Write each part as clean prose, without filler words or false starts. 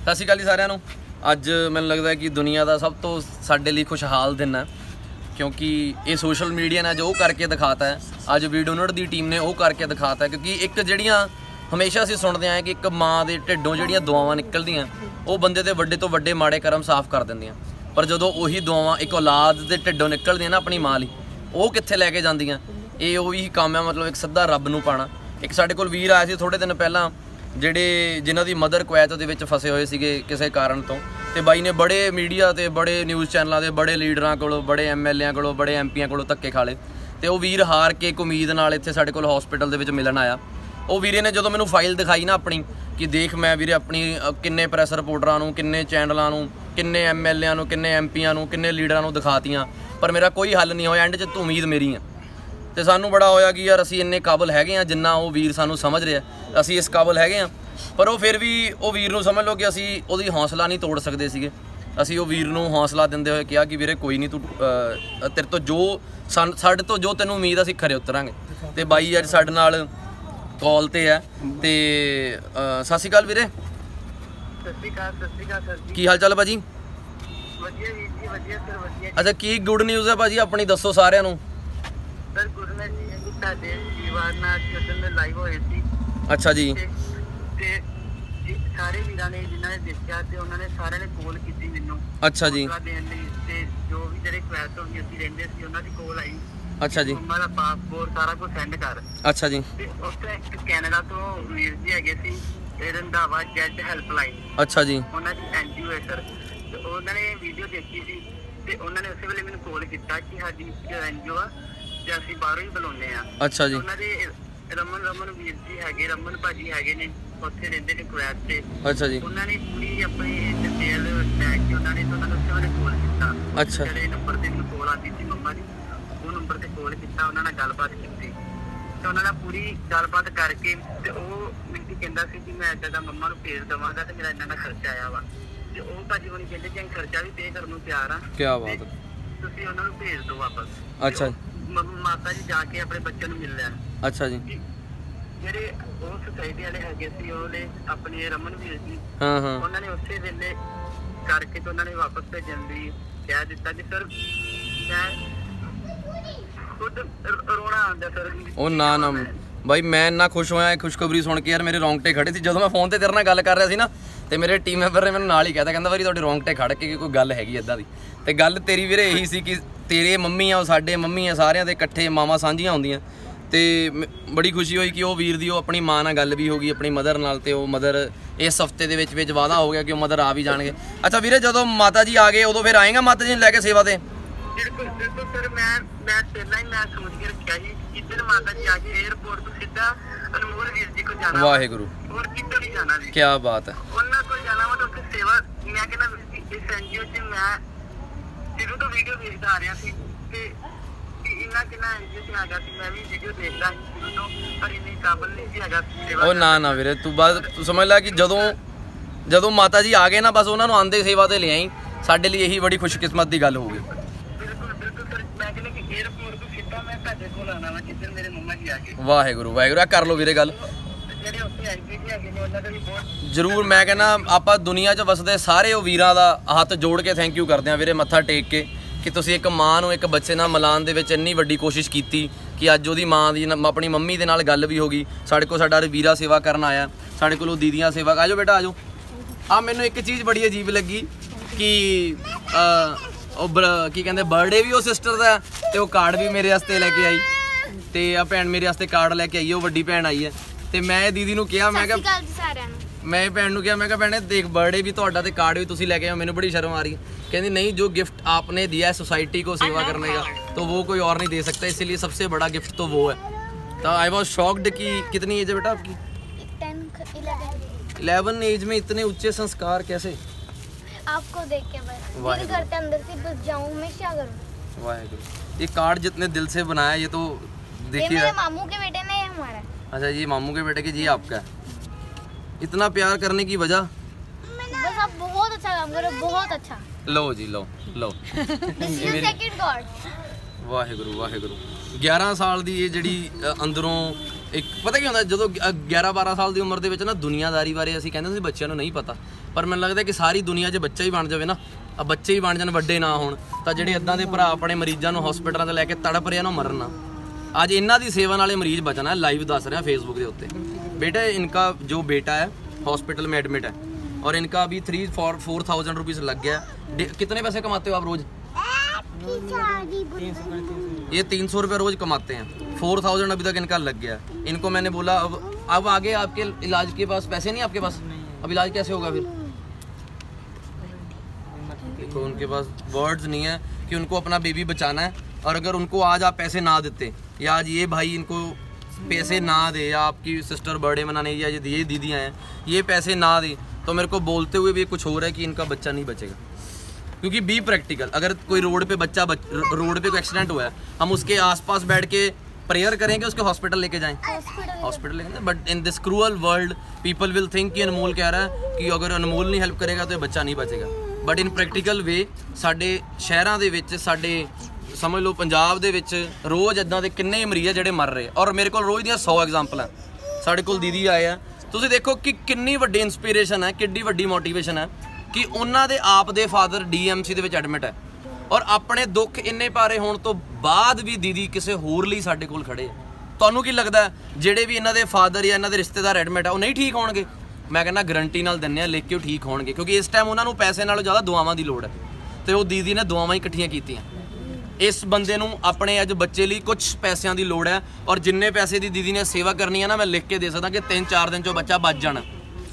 ਸਤਿ ਸ਼੍ਰੀ ਅਕਾਲ ਜੀ ਸਾਰਿਆਂ ਨੂੰ। ਅੱਜ ਮੈਨੂੰ ਲੱਗਦਾ ਕਿ ਦੁਨੀਆ ਦਾ ਸਭ ਤੋਂ ਸਾਡੇ ਲਈ ਖੁਸ਼ਹਾਲ ਦਿਨ ਹੈ, क्योंकि ये सोशल मीडिया ने जो करके दिखाता है, अज वीडोनट की टीम ने वो करके दिखाता है। क्योंकि एक जड़ियाँ हमेशा असीं सुनते हैं कि एक माँ के ढिडों जड़ियाँ दुआवां निकलदियां वो बंदे के वड्डे तो वड्डे माड़े कर्म साफ कर दिंदियां, पर जदों उही दुआवां एक औलाद के ढिडों निकलदियां ना अपनी माँ लई, वो कित्थे लैके जांदियां। ये उही काम है, मतलब एक सीधा रब नूं पाना। एक साडे कोल वीर आया सी थोड़े दिन पहलां, ਜਿਹੜੇ ਜਿਨ੍ਹਾਂ ਦੀ ਮਦਰ ਕੁਵੈਤ ਦੇ ਵਿੱਚ ਫਸੇ ਹੋਏ ਸੀਗੇ ਕਿਸੇ ਕਾਰਨ ਤੋਂ, ਤੇ ਬਾਈ ਨੇ ਬੜੇ ਮੀਡੀਆ ਤੇ ਬੜੇ ਨਿਊਜ਼ ਚੈਨਲਾਂ ਦੇ ਬੜੇ ਲੀਡਰਾਂ ਕੋਲੋਂ, ਬੜੇ ਐਮਐਲਏਆਂ ਕੋਲੋਂ, ਬੜੇ ਐਮਪੀਆਂ ਕੋਲੋਂ ਧੱਕੇ ਖਾ ਲਏ, ਤੇ ਉਹ ਵੀਰ ਹਾਰ ਕੇ ਇੱਕ ਉਮੀਦ ਨਾਲ ਇੱਥੇ ਸਾਡੇ ਕੋਲ ਹਸਪੀਟਲ ਦੇ ਵਿੱਚ ਮਿਲਣ ਆਇਆ। ਉਹ ਵੀਰੇ ਨੇ ਜਦੋਂ ਮੈਨੂੰ ਫਾਈਲ ਦਿਖਾਈ ਨਾ ਆਪਣੀ, ਕਿ ਦੇਖ ਮੈਂ ਵੀਰੇ ਆਪਣੀ ਕਿੰਨੇ ਪ੍ਰੈਸ ਰਿਪੋਰਟਰਾਂ ਨੂੰ, ਕਿੰਨੇ ਚੈਨਲਾਂ ਨੂੰ, ਕਿੰਨੇ ਐਮਐਲਏਆਂ ਨੂੰ, ਕਿੰਨੇ ਐਮਪੀਆਂ ਨੂੰ, ਕਿੰਨੇ ਲੀਡਰਾਂ ਨੂੰ ਦਿਖਾਤੀਆਂ, ਪਰ ਮੇਰਾ ਕੋਈ ਹੱਲ ਨਹੀਂ ਹੋਇਆ। ਐਂਡ 'ਚ ਉਮੀਦ ਮੇਰੀ ਆ, ਤੇ ਸਾਨੂੰ ਬੜਾ ਹੋਇਆ ਕਿ ਯਾਰ ਅਸੀਂ ਇੰਨੇ ਕਾਬਲ ਹੈਗੇ ਆ ਜਿੰਨਾ ਉਹ ਵੀਰ ਸਾਨੂੰ ਸਮਝ ਰਿਹਾ, ਅਸੀਂ ਇਸ ਕਾਬਲ ਹੈਗੇ ਆ। पर वो फिर भी वो वीर नूं समझ लो कि असी उहदी हौसला नहीं तोड़ सकते सीगे। असी वो वीर नूं हौसला दिंदे होए कहा कि वीरे कोई नहीं, तू तेरे तो जो साडे तो जो तैनूं उम्मीद असी खरे उतरांगे। ते बाई अज साडे नाल कॉल ते है, ते सत श्री अकाल वीरे। की हाल चाल भाजी? अच्छा, की गुड न्यूज़ है भाजी अपनी, दसो सारिਆਂ ਨੂੰ। अच्छा जी। सारे वीरां ने जिन्हां ने देखिया ते उन्हां ने सारिਆਂ ने कॉल कीती मैनूं। अच्छा जी। देण लई ते जो भी ਜਿਹੜੇ ਕੁਵੈਤ ਤੋਂ ਅਸੀਂ ਰਹਿੰਦੇ ਸੀ ਉਹਨਾਂ ਦੀ ਕॉल ਆਈ। अच्छा जी। ਮੰਮਾ ਦਾ ਪਾਸਪੋਰਟ ਸਾਰਾ ਕੁਝ ਸੈਂਡ ਕਰ। अच्छा जी। ਤੇ ਉੱਥੇ ਇੱਕ ਕੈਨੇਡਾ ਤੋਂ ਵੀਰ ਜੀ ਹੈਗੇ ਸੀ, ਤੇ ਰੰਧਾਵਾ ਜੈਟ ਹੈਲਪਲਾਈਨ। अच्छा जी। ਉਹਨਾਂ ਦੀ ਐਨਜੀਓ ਹੈ ਸਰ, ਤੇ ਉਹਨਾਂ ਨੇ ਵੀਡੀਓ ਦੇਖੀ ਸੀ, ਤੇ ਉਹਨਾਂ ਨੇ ਉਸੇ ਵੇਲੇ ਮੈਨੂੰ ਕॉल ਕੀਤਾ ਕਿ ਸਾਡੀ ਐਨਜੀਓ ਆ ਤੇ ਅਸੀਂ ਬਾਹਰੋਂ ਹੀ ਬੁਲਾਉਂਦੇ ਆ। अच्छा जी। ਉਹਨਾਂ ਦੇ ਰਮਨ ਵੀਰ ਜੀ ਹੈਗੇ, ਰਮਨ ਭਾਜੀ ਹੈਗੇ ਨੇ, ਉੱਥੇ ਰਹਿੰਦੇ ਨੇ ਕੁਵੈਤ ਤੇ। अच्छा जी। ਉਹਨਾਂ ਨੇ ਪੂਰੀ ਆਪਣੀ ਡਿਟੇਲ ਲੈ ਕੇ ਉਹਨਾਂ ਨੇ ਉਹਨਾਂ ਨੂੰ ਉਸੇ ਵੇਲੇ ਕਾਲ ਕੀਤਾ। अच्छा। ਜਿਹੜੇ ਨੰਬਰ ਤੇ ਮੈਨੂੰ ਕਾਲ ਆਉਂਦੀ ਸੀ ਮੰਮਾ ਦੀ, ਉਹ ਨੰਬਰ ਤੇ ਕਾਲ ਕੀਤਾ, ਉਹਨਾਂ ਨਾਲ ਗੱਲਬਾਤ ਕੀਤੀ, ਤੇ ਉਹਨਾਂ ਨਾਲ ਪੂਰੀ ਗੱਲਬਾਤ ਕਰਕੇ ਤੇ ਉਹ ਮੈਨੂੰ ਕਹਿੰਦਾ ਸੀ ਕਿ ਮੈਂ ਇੱਦਾਂ ਦਾ ਮੰਮਾ ਨੂੰ ਭੇਜ ਦੇਵਾਂਗਾ ਤੇ ਮੇਰਾ ਇੰਨਾ ਦਾ ਖਰਚਾ ਆਇਆ ਵਾ। ਤੇ ਉਹ ਭਾਜੀ ਹੁਣੀ ਕਹਿੰਦੇ ਕਿ ਅਸੀਂ ਖਰਚਾ ਵੀ ਪੇ ਕਰਨ ਨੂੰ ਤਿਆਰ ਆ। ਕੀ ਬਾਤ ਹੈ। ਤੁਸੀਂ ਉਹਨਾਂ ਨੂੰ ਭੇਜ ਦਿਓ ਵਾਪਸ। ਅੱਛਾ। ਮਾਤਾ ਜੀ ਜਾ ਕੇ ਆਪਣੇ ਬੱਚੇ ਨੂੰ ਮਿਲ ਲੈਣ। ਅੱਛਾ ਜੀ। ਜਿਹੜੇ ਉਹ ਸੁਸਾਇਟੀ ਵਾਲੇ ਹੈਗੇ ਸੀ, ਉਹਨੇ ਆਪਣੇ ਰਮਨ ਵੀਰ ਜੀ, ਹਾਂ ਹਾਂ, ਉਹਨਾਂ ਨੇ ਉਸੇ ਵੇਲੇ ਕਰਕੇ ਤੇ ਉਹਨਾਂ ਨੇ ਵਾਪਸ ਭੇਜਣ ਦੀ ਕਹਿ ਦਿੱਤਾ ਕਿ ਸਰ ਮੈਂ ਖੁਦ ਰੋਣਾ ਆਉਂਦਾ ਸਰ। ਉਹ ਨਾ ਨਾ ਬਾਈ, ਮੈਂ ਇੰਨਾ ਖੁਸ਼ ਹੋਇਆ ਇਹ ਖੁਸ਼ਖਬਰੀ ਸੁਣ ਕੇ, ਯਾਰ ਮੇਰੇ ਰੌਂਗਟੇ ਖੜੇ ਸੀ ਜਦੋਂ ਮੈਂ ਫੋਨ ਤੇ ਤੇਰੇ ਨਾਲ ਗੱਲ ਕਰ ਰਿਹਾ ਸੀ ਨਾ, ਤੇ ਮੇਰੇ ਟੀਮ ਮੈਂਬਰ ਨੇ ਮੈਨੂੰ ਨਾਲ ਹੀ ਕਹਿਤਾ, ਕਹਿੰਦਾ ਵਾਰੀ ਤੁਹਾਡੇ ਰੌਂਗਟੇ ਖੜ ਕੇ ਕੋਈ ਗੱਲ ਹੈਗੀ ਇੱਦਾਂ ਦੀ। ਤੇ ਗੱਲ ਤੇਰੀ ਵੀਰੇ ਇਹੀ ਸੀ ਕਿ ਤੇਰੇ ਮੰਮੀ ਆ, ਉਹ ਸਾਡੇ ਮੰਮੀ ਆ, ਸਾਰਿਆਂ ਦੇ ਇਕੱਠੇ ਮਾਵਾਂ ਸਾਂਝੀਆਂ ਹੁੰਦੀਆਂ। ਤੇ ਬੜੀ ਖੁਸ਼ੀ ਹੋਈ ਕਿ ਉਹ ਵੀਰ ਦੀ ਉਹ ਆਪਣੀ ਮਾਂ ਨਾਲ ਗੱਲ ਵੀ ਹੋ ਗਈ, ਆਪਣੀ ਮਦਰ ਨਾਲ, ਤੇ ਉਹ ਮਦਰ ਇਸ ਹਫਤੇ ਦੇ ਵਿੱਚ ਵਾਅਦਾ ਹੋ ਗਿਆ ਕਿ ਉਹ ਮਦਰ ਆ ਵੀ ਜਾਣਗੇ। ਅੱਛਾ ਵੀਰੇ, ਜਦੋਂ ਮਾਤਾ ਜੀ ਆ ਗਏ ਉਦੋਂ ਫਿਰ ਆਏਗਾ ਮਾਤਾ ਜੀ ਨੂੰ ਲੈ ਕੇ ਸੇਵਾ ਤੇ? ਬਿਲਕੁਲ ਬਿਲਕੁਲ ਸਰ, ਮੈਂ ਪਹਿਲਾਂ ਹੀ ਮੈਂ ਸੋਚ ਕੇ ਰੱਖਿਆ ਸੀ ਕਿ ਜਿੱਦਣ ਮਾਤਾ ਜੀ ਆ ਕੇ 에ਅਰਪੋਰਟ ਤੋਂ ਸਿੱਧਾ ਅਨਮੋਲ ਵੀਰ ਜੀ ਕੋਲ ਜਾਣਾ। ਵਾਹਿਗੁਰੂ, ਹੋਰ ਕਿੱਥੇ ਨਹੀਂ ਜਾਣਾ ਜੀ। ਕੀ ਬਾਤ ਹੈ। ਉਹਨਾਂ ਕੋਲ ਜਾਣਾ ਵਾ, ਤਾਂ ਉੱਥੇ ਸੇਵਾ ਮੈਂ ਕਹਿੰਦਾ ਇਸ ਐਨਜੀਓ 'ਚ ਮੈਂ ਜਦੋਂ ਤੋਂ ਵੀਡੀਓ ਦੇਖਦਾ ਆ ਰਿਹਾ ਸੀ, ਤੇ ਇੰਨਾ ਕਿੰਨਾ ਐਨਜੀਓ 'ਚ ਹੈਗਾ ਸੀ, ਮੈਂ ਵੀ ਵੀਡੀਓ ਦੇਖਦਾ ਸੀ ਸ਼ੁਰੂ ਤੋਂ, ਪਰ ਇੰਨੀ ਕਾਬਲ ਨਹੀਂ ਸੀ ਹੈਗਾ ਸੇਵਾ। ਉਹ ਨਾ ਨਾ ਵੀਰੇ, ਤੂੰ ਬਸ ਤੂੰ ਸਮਝ ਲੈ ਕਿ ਜਦੋਂ ਮਾਤਾ ਜੀ ਆ ਗਏ ਨਾ, ਬਸ ਉਹਨਾਂ ਨੂੰ ਆਂਦੇ ਸੇਵਾ ਤੇ ਲਿਆਈ। ਸਾਡੇ ਲਈ ਇਹੀ ਬੜੀ ਖੁਸ਼ਕਿਸਮਤ ਦੀ ਗੱਲ ਹੋਊਗੀ। ਬਿਲਕੁਲ ਬਿਲਕੁਲ ਸਰ, ਮੈਂ ਕਹਿੰਦਾ ਕਿ 에ਅਰਪੋਰਟ ਤੋਂ ਸਿੱਧਾ ਮੈਂ ਤੁਹਾਡੇ ਕੋਲ ਆਉਣਾ ਵਾ ਜਿੱਦਣ ਮੇਰੇ ਮੰਮਾ ਜੀ ਆ ਗਏ। ਵਾਹਿਗੁਰੂ ਵਾਹਿਗੁਰੂ, ਆ ਕਰ ਲਓ ਵੀਰੇ ਗੱਲ। ਜਿਹੜੇ ਉੱਥੇ ਐਨਜੀਓ ਹੈਗੇ ਨੇ ਉਹਨਾਂ ਦਾ ਵੀ ਬਹੁਤ ਜ਼ਰੂਰ, ਮੈਂ ਕਹਿੰਦਾ ਆਪਾਂ ਦੁਨੀਆ 'ਚ ਵਸਦੇ ਸਾਰੇ ਉਹ ਵੀਰਾਂ ਦਾ ਹੱਥ ਜੋੜ ਕੇ ਥੈਂਕ ਯੂ ਕਰਦੇ ਹਾਂ ਵੀਰੇ, ਮੱਥਾ ਟੇਕ ਕੇ, ਕਿ ਤੁਸੀਂ ਇੱਕ ਮਾਂ ਨੂੰ ਇੱਕ ਬੱਚੇ ਨਾਲ ਮਿਲਾਉਣ ਦੇ ਵਿੱਚ ਇੰਨੀ ਵੱਡੀ ਕੋਸ਼ਿਸ਼ ਕੀਤੀ ਕਿ ਅੱਜ ਉਹਦੀ ਮਾਂ ਦੀ ਆਪਣੀ ਮੰਮੀ ਦੇ ਨਾਲ ਗੱਲ ਵੀ ਹੋ ਗਈ। ਸਾਡੇ ਕੋਲ ਸਾਡਾ ਵੀਰਾ ਸੇਵਾ ਕਰਨ ਆਇਆ, ਸਾਡੇ ਕੋਲ ਉਹ ਦੀਦੀਆਂ ਸੇਵਾ। ਆ ਜਾਓ ਬੇਟਾ, ਆ ਜਾਓ। ਆ ਮੈਨੂੰ ਇੱਕ ਚੀਜ਼ ਬੜੀ ਅਜੀਬ ਲੱਗੀ ਕਿ ਉਹ ਕੀ ਕਹਿੰਦੇ ਬਰਥਡੇ ਵੀ ਉਹ ਸਿਸਟਰ ਦਾ, ਤੇ ਉਹ ਕਾਰਡ ਵੀ ਮੇਰੇ ਵਾਸਤੇ ਲੈ ਕੇ ਆਈ, ਤੇ ਆ ਭੈਣ ਮੇਰੇ ਵਾਸਤੇ ਕਾਰਡ ਲੈ ਕੇ ਆਈ, ਉਹ ਵੱਡੀ ਭੈਣ ਆਈ ਹੈ। ਤੇ ਮੈਂ ਦੀਦੀ ਨੂੰ ਕਿਹਾ, ਮੈਂ ਕਿਹਾ ਮੈਂ ਭੈਣ ਨੂੰ ਕਿਹਾ, ਮੈਂ ਕਿਹਾ ਭੈਣੇ देख बर्थडे भी ਤੁਹਾਡਾ ਤੇ कार्ड भी ਤੁਸੀਂ ਲੈ के आओ। ਮੈਨੂੰ बड़ी शर्म आ रही है, कहती नहीं जो गिफ्ट आपने दिया है सोसाइटी को सेवा करने का, तो वो कोई और नहीं दे सकता, इसीलिए सबसे बड़ा गिफ्ट तो वो है। तो आई वॉज शॉक्ड कि कितनी एज है बेटा आपकी? 11 एज में इतने ऊंचे संस्कार कैसे? आपको देख के बस घर के अंदर से बस जाऊं, मैं क्या करूं। वाहेगुरु, ये कार्ड जितने दिल से बनाया, ये तो देखिए, मेरे मामू के बेटे ने हमारा। अच्छा, ये मामू के बेटे के, जी आपका। इतना प्यार करने की वजह? बस आप बहुत अच्छा काम करो, बहुत अच्छा। लो जी, लो लो। Second God. वाहेगुरु वाहेगुरु। 11 साल ਦੀ ਇਹ ਜਿਹੜੀ ਅੰਦਰੋਂ ਇੱਕ ਪਤਾ ਕੀ ਹੁੰਦਾ ਜਦੋਂ 11-12 ਸਾਲ ਦੀ ਉਮਰ ਦੇ ਵਿੱਚ ਨਾ ਦੁਨੀਆਦਾਰੀ ਬਾਰੇ ਅਸੀਂ ਕਹਿੰਦੇ ਸੀ ਬੱਚਿਆਂ ਨੂੰ ਨਹੀਂ ਪਤਾ, ਪਰ ਮੈਨੂੰ ਲੱਗਦਾ ਕਿ ਸਾਰੀ ਦੁਨੀਆ 'ਚ ਬੱਚਾ ਹੀ ਬਣ ਜਾਵੇ ਨਾ, ਬੱਚੇ ਹੀ ਬਣ ਜਾਣ, ਵੱਡੇ ਨਾ ਹੋਣ, ਤਾਂ ਜਿਹੜੇ ਇੱਦਾਂ ਦੇ ਭਰਾ ਆਪਣੇ ਮਰੀਜ਼ਾਂ ਨੂੰ ਹਸਪੀਟਲਾਂ 'ਤੇ ਲੈ ਕੇ ਤੜਪ ਰਹੇ ਨਾ, ਮਰਨ ਨਾ। ਅੱਜ ਇਹਨਾਂ ਦੀ सेवा वाले मरीज बचना है। लाइव दस रहे हैं फेसबुक के उत्ते, बेटा इनका जो बेटा है हॉस्पिटल में एडमिट है और इनका अभी 3-4,000 रुपीज़ लग गया। कितने पैसे कमाते हो आप रोज़? ये 300 रुपये रोज़ कमाते हैं। 4,000 अभी तक इनका लग गया। इनको मैंने बोला अब आगे आपके इलाज के पास पैसे नहीं, आपके पास अब इलाज कैसे होगा फिर? देखो उनके पास वर्ड्स नहीं है कि उनको अपना बेबी बचाना है, और अगर उनको आज आप पैसे ना देते या आज ये भाई इनको पैसे ना दे, या आपकी सिस्टर बर्थडे मनाने या ये दीदियाँ हैं ये पैसे ना दे, तो मेरे को बोलते हुए भी कुछ हो रहा है कि इनका बच्चा नहीं बचेगा। क्योंकि बी प्रैक्टिकल, अगर कोई रोड पे बच्चा रोड पे कोई एक्सीडेंट हुआ है, हम उसके आसपास बैठ के प्रेयर करेंगे उसके हॉस्पिटल लेके जाएं, हॉस्पिटल लेके जाएं। But in this cruel world people will think कि अनमोल कह रहा है कि अगर अनमोल नहीं हेल्प करेगा तो ये बच्चा नहीं बचेगा। बट इन प्रैक्टिकल वे साडे शहरां दे विच, साडे समझ लो पंजाब दे विच रोज़ इदां दे किन्ने मरीज़ जिहड़े मर रहे, और मेरे को रोज़ दियां 100 एग्जाम्पल है। साडे कोल दीदी आए हैं, तुसीं देखो कि किन्नी वड्डी इंस्पिरेशन है, किड्डी वड्डी मोटिवेशन है कि उन्हां दे आप दे फादर DMC दे विच एडमिट है, और अपने दुख इन्ने भारे होण तो बाद भी दीदी किसी होर लई साडे कोल खड़े है। तुहानूं की लगदा जिहड़े भी इन्हां दे फादर या इन्हां दे रिश्तेदार एडमिट है वो नहीं ठीक होणगे? मैं कहना गारंटी नाल दिन्ने आ, लिख के ठीक होणगे, क्योंकि इस टाइम उन्हां नूं पैसे नालों ज़्यादा दुआवां दी लोड़ है, तो वो दीदी ने दुआवां ही इकट्ठियां कीतियां। इस बंदे नूं अपने अज बच्चे लिए कुछ पैसों की लोड़ है, और जिन्ने पैसे की दीदी ने सेवा करनी है ना, मैं लिख के दे सकदा कि 3-4 दिन चो बच्चा बच जाना।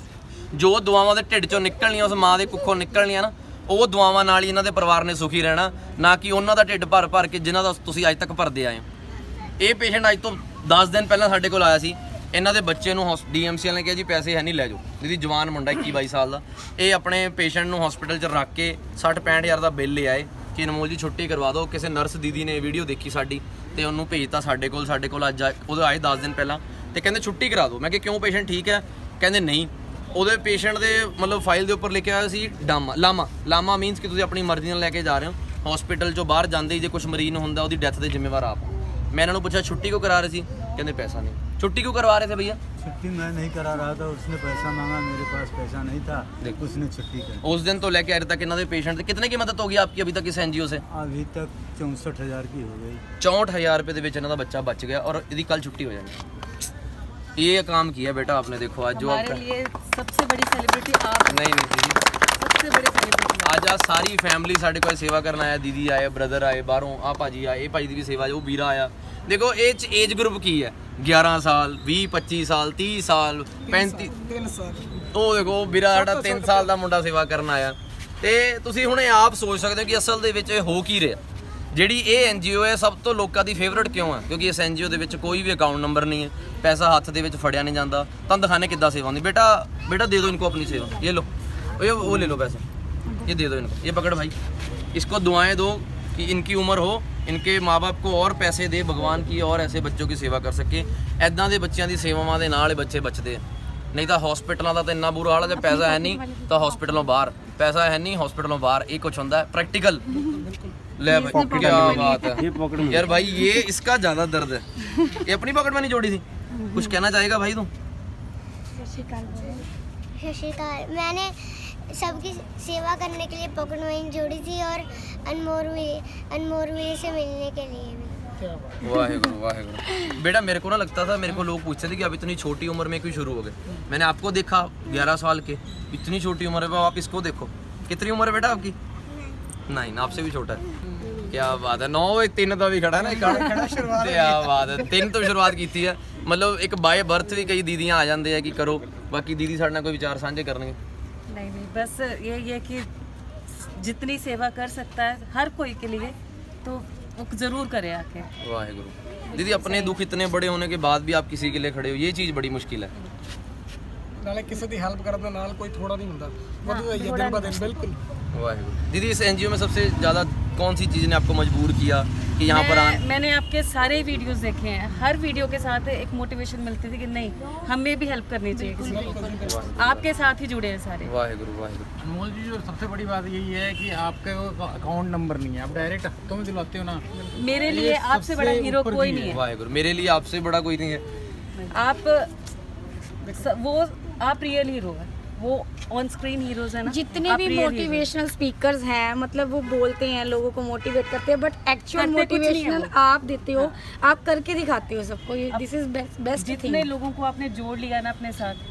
जो दुआवां दे ढिड चों निकलनियां, उस माँ के कुखों निकलनियां ना, वो दुआवां नाल ही इन्हां दे परिवार ने सुखी रहना, ना कि उन्हां दा ढिड भर भर के जिन्हां दा तुसीं अज तक भरदे आए हो। ये पेशेंट अज तो 10 दिन पहलां साडे कोल आया सी, इन्हां दे बच्चे नूं DMC वाले ने कहा जी पैसे है नहीं, लै जाओ। दीदी जवान मुंडा 21-22 साल का, ये अपने पेशेंट नूं हॉस्पिटल च रख के 60-65 हज़ार का बिल ले आए कि अनमोल जी छुट्टी करवा दो। किसी नर्स दीदी ने वीडियो देखी साडी ते उन्होंने भेजता साडे कोल अज उहदे आए 10 दिन पहला, तो कहते छुट्टी करा दो। मैं कि क्यों पेशेंट ठीक है? कहते नहीं, उहदे पेशेंट दे मतलब फाइल के उपर लिखा सी लामा मीनस कि तुसीं अपनी मर्जी नाल लैके जा रहे हो, हॉस्पिटल चो बाहर जाते ही जो कुछ मरीज होंदा उहदी डैथ के जिम्मेवार आप। मैं इन्होंने पूछा छुट्टी क्यों करा रहे थे? कहते पैसा नहीं। छुट्टी क्यों करवा रहे थे भैया? छुट्टी मैं नहीं करा रहा था, उसने पैसा मांगा, मेरे पास पैसा नहीं था, उसने छुट्टी कर। उस दिन तो लेके आज तक इन्होंने पेशेंट थे। कितने की मदद होगी आपकी अभी तक इस NGO से? अभी तक 64,000 की हो गई। 64,000 रुपये के इन्हों का बच्चा बच गया, और यदि कल छुट्टी हो जाएगी। ये काम किया बेटा आपने, देखो आज जो आपका लिए सबसे बड़ी सेलिब्रिटी आप। नहीं दीदी, सबसे बड़ी सेलिब्रिटी आज सारी फैमिली साढ़े को सेवा करना आया, दीदी आए, ब्रदर आए बाहरों, आ भाजी आए, ये भाजी की भी सेवा, वो वीरा आया। देखो एज ग्रुप की है 11 साल 20-25 साल 30 साल 35 साल, ਉਹ ਦੇਖੋ ਵੀਰਾ ਸਾਡਾ 3 ਸਾਲ ਦਾ ਮੁੰਡਾ ਸੇਵਾ ਕਰਨ ਆਇਆ। ਤੇ ਤੁਸੀਂ ਹੁਣ ਇਹ ਆਪ ਸੋਚ ਸਕਦੇ ਹੋ ਕਿ ਅਸਲ ਦੇ ਵਿੱਚ ਹੋ ਕੀ ਰਿਹਾ। ਜਿਹੜੀ ਇਹ NGO ਹੈ ਸਭ ਤੋਂ ਲੋਕਾਂ ਦੀ ਫੇਵਰਟ ਕਿਉਂ ਹੈ? ਕਿਉਂਕਿ ਇਸ NGO ਦੇ ਵਿੱਚ ਕੋਈ ਵੀ ਅਕਾਊਂਟ ਨੰਬਰ ਨਹੀਂ ਹੈ, ਪੈਸਾ ਹੱਥ ਦੇ ਵਿੱਚ ਫੜਿਆ ਨਹੀਂ ਜਾਂਦਾ। ਤੁਹਾਨੂੰ ਦਿਖਾਣੇ ਕਿੱਦਾਂ ਸੇਵਾ ਹੁੰਦੀ। बेटा दे दो इनको अपनी सेवा, ये लो, वो ले लो पैसे, ये दे दो इनको, ये पकड़ भाई, इसको दुआएं दो कि इनकी उम्र हो, इनके माँ बाप को और पैसे दे भगवान की, और ऐसे बच्चों की सेवा कर सके। ऐदां दे बच्चों की सेवावां दे नाल बच्चे बचते हैं। नहीं तो हॉस्पिटलों का तो इन्ना बुरा हाल है, जब पैसा है नहीं तो हॉस्पिटलों बाहर, पैसा है नहीं हॉस्पिटलों बाहर, ये कुछ होता है प्रैक्टिकल। ले भाई क्या बात है यार भाई, ये इसका ज़्यादा दर्द है। ये अपनी पॉकेट में नहीं जोड़ी थी। कुछ कहना चाहेगा भाई तू? मैंने सबकी सेवा करने के लिए पॉकेट मनी जोड़ी थी, और अनमोल से मिलने के लिए भी। वाहेगुरु वाहेगुरु। बेटा मेरे को ना लगता था, मेरे को लोग पूछते थे कि आप इतनी छोटी उम्र में क्यों शुरू हो गए। मैंने आपको देखा 11 साल के, इतनी छोटी उम्र है, आप इसको देखो कितनी उम्र है बेटा आपकी? 9, आपसे भी छोटा है। क्या बात है। 9 3 तो भी खड़ा है ना, क्या बात है। 3 तो शुरुआत की थी है, मतलब एक बाय बर्थ भी कई दीदियाँ आ जाते हैं कि करो। बाकी दीदी साढ़े नाल कोई विचार साझे करने? नहीं, बस यही है कि जितनी सेवा कर सकता है हर कोई के लिए तो जरूर करे आके। वाहेगुरु। दीदी अपने दुख इतने बड़े होने के बाद भी आप किसी के लिए खड़े हो, ये चीज़ बड़ी मुश्किल है। नाले किसी की हेल्प करना नाल कोई थोड़ा नहीं होता, वो दिन ब दिन। बिल्कुल। वाहेगुरु। दीदी इस NGO में सबसे ज़्यादा कौन सी चीज़ ने आपको मजबूर किया कि यहाँ पर आए? मैंने आपके सारे वीडियोस देखे हैं, हर वीडियो के साथ एक मोटिवेशन मिलती थी कि नहीं हमें भी हेल्प करनी चाहिए किसी को। आपके साथ ही जुड़े हैं सारे। वाहेगुरु वाहेगुरु। अनमोल जी, जो सबसे बड़ी बात यही है कि आपके अकाउंट नंबर नहीं है, आप डायरेक्ट हफ्तों में दिलवाते हो ना। मेरे लिए आपसे बड़ा हीरो कोई नहीं है। वाहेगुरु। मेरे लिए आपसे बड़ा कोई नहीं है। वो आप रियल हीरो है, वो ऑन स्क्रीन हीरोज है ना। जितने भी मोटिवेशनल स्पीकर्स हैं, मतलब वो बोलते हैं, लोगों को मोटिवेट करते हैं, बट एक्चुअल मोटिवेशनल आप देते हो, आप करके दिखाते हो सबको। This is best. जितने लोगों को आपने जोड़ लिया ना अपने साथ,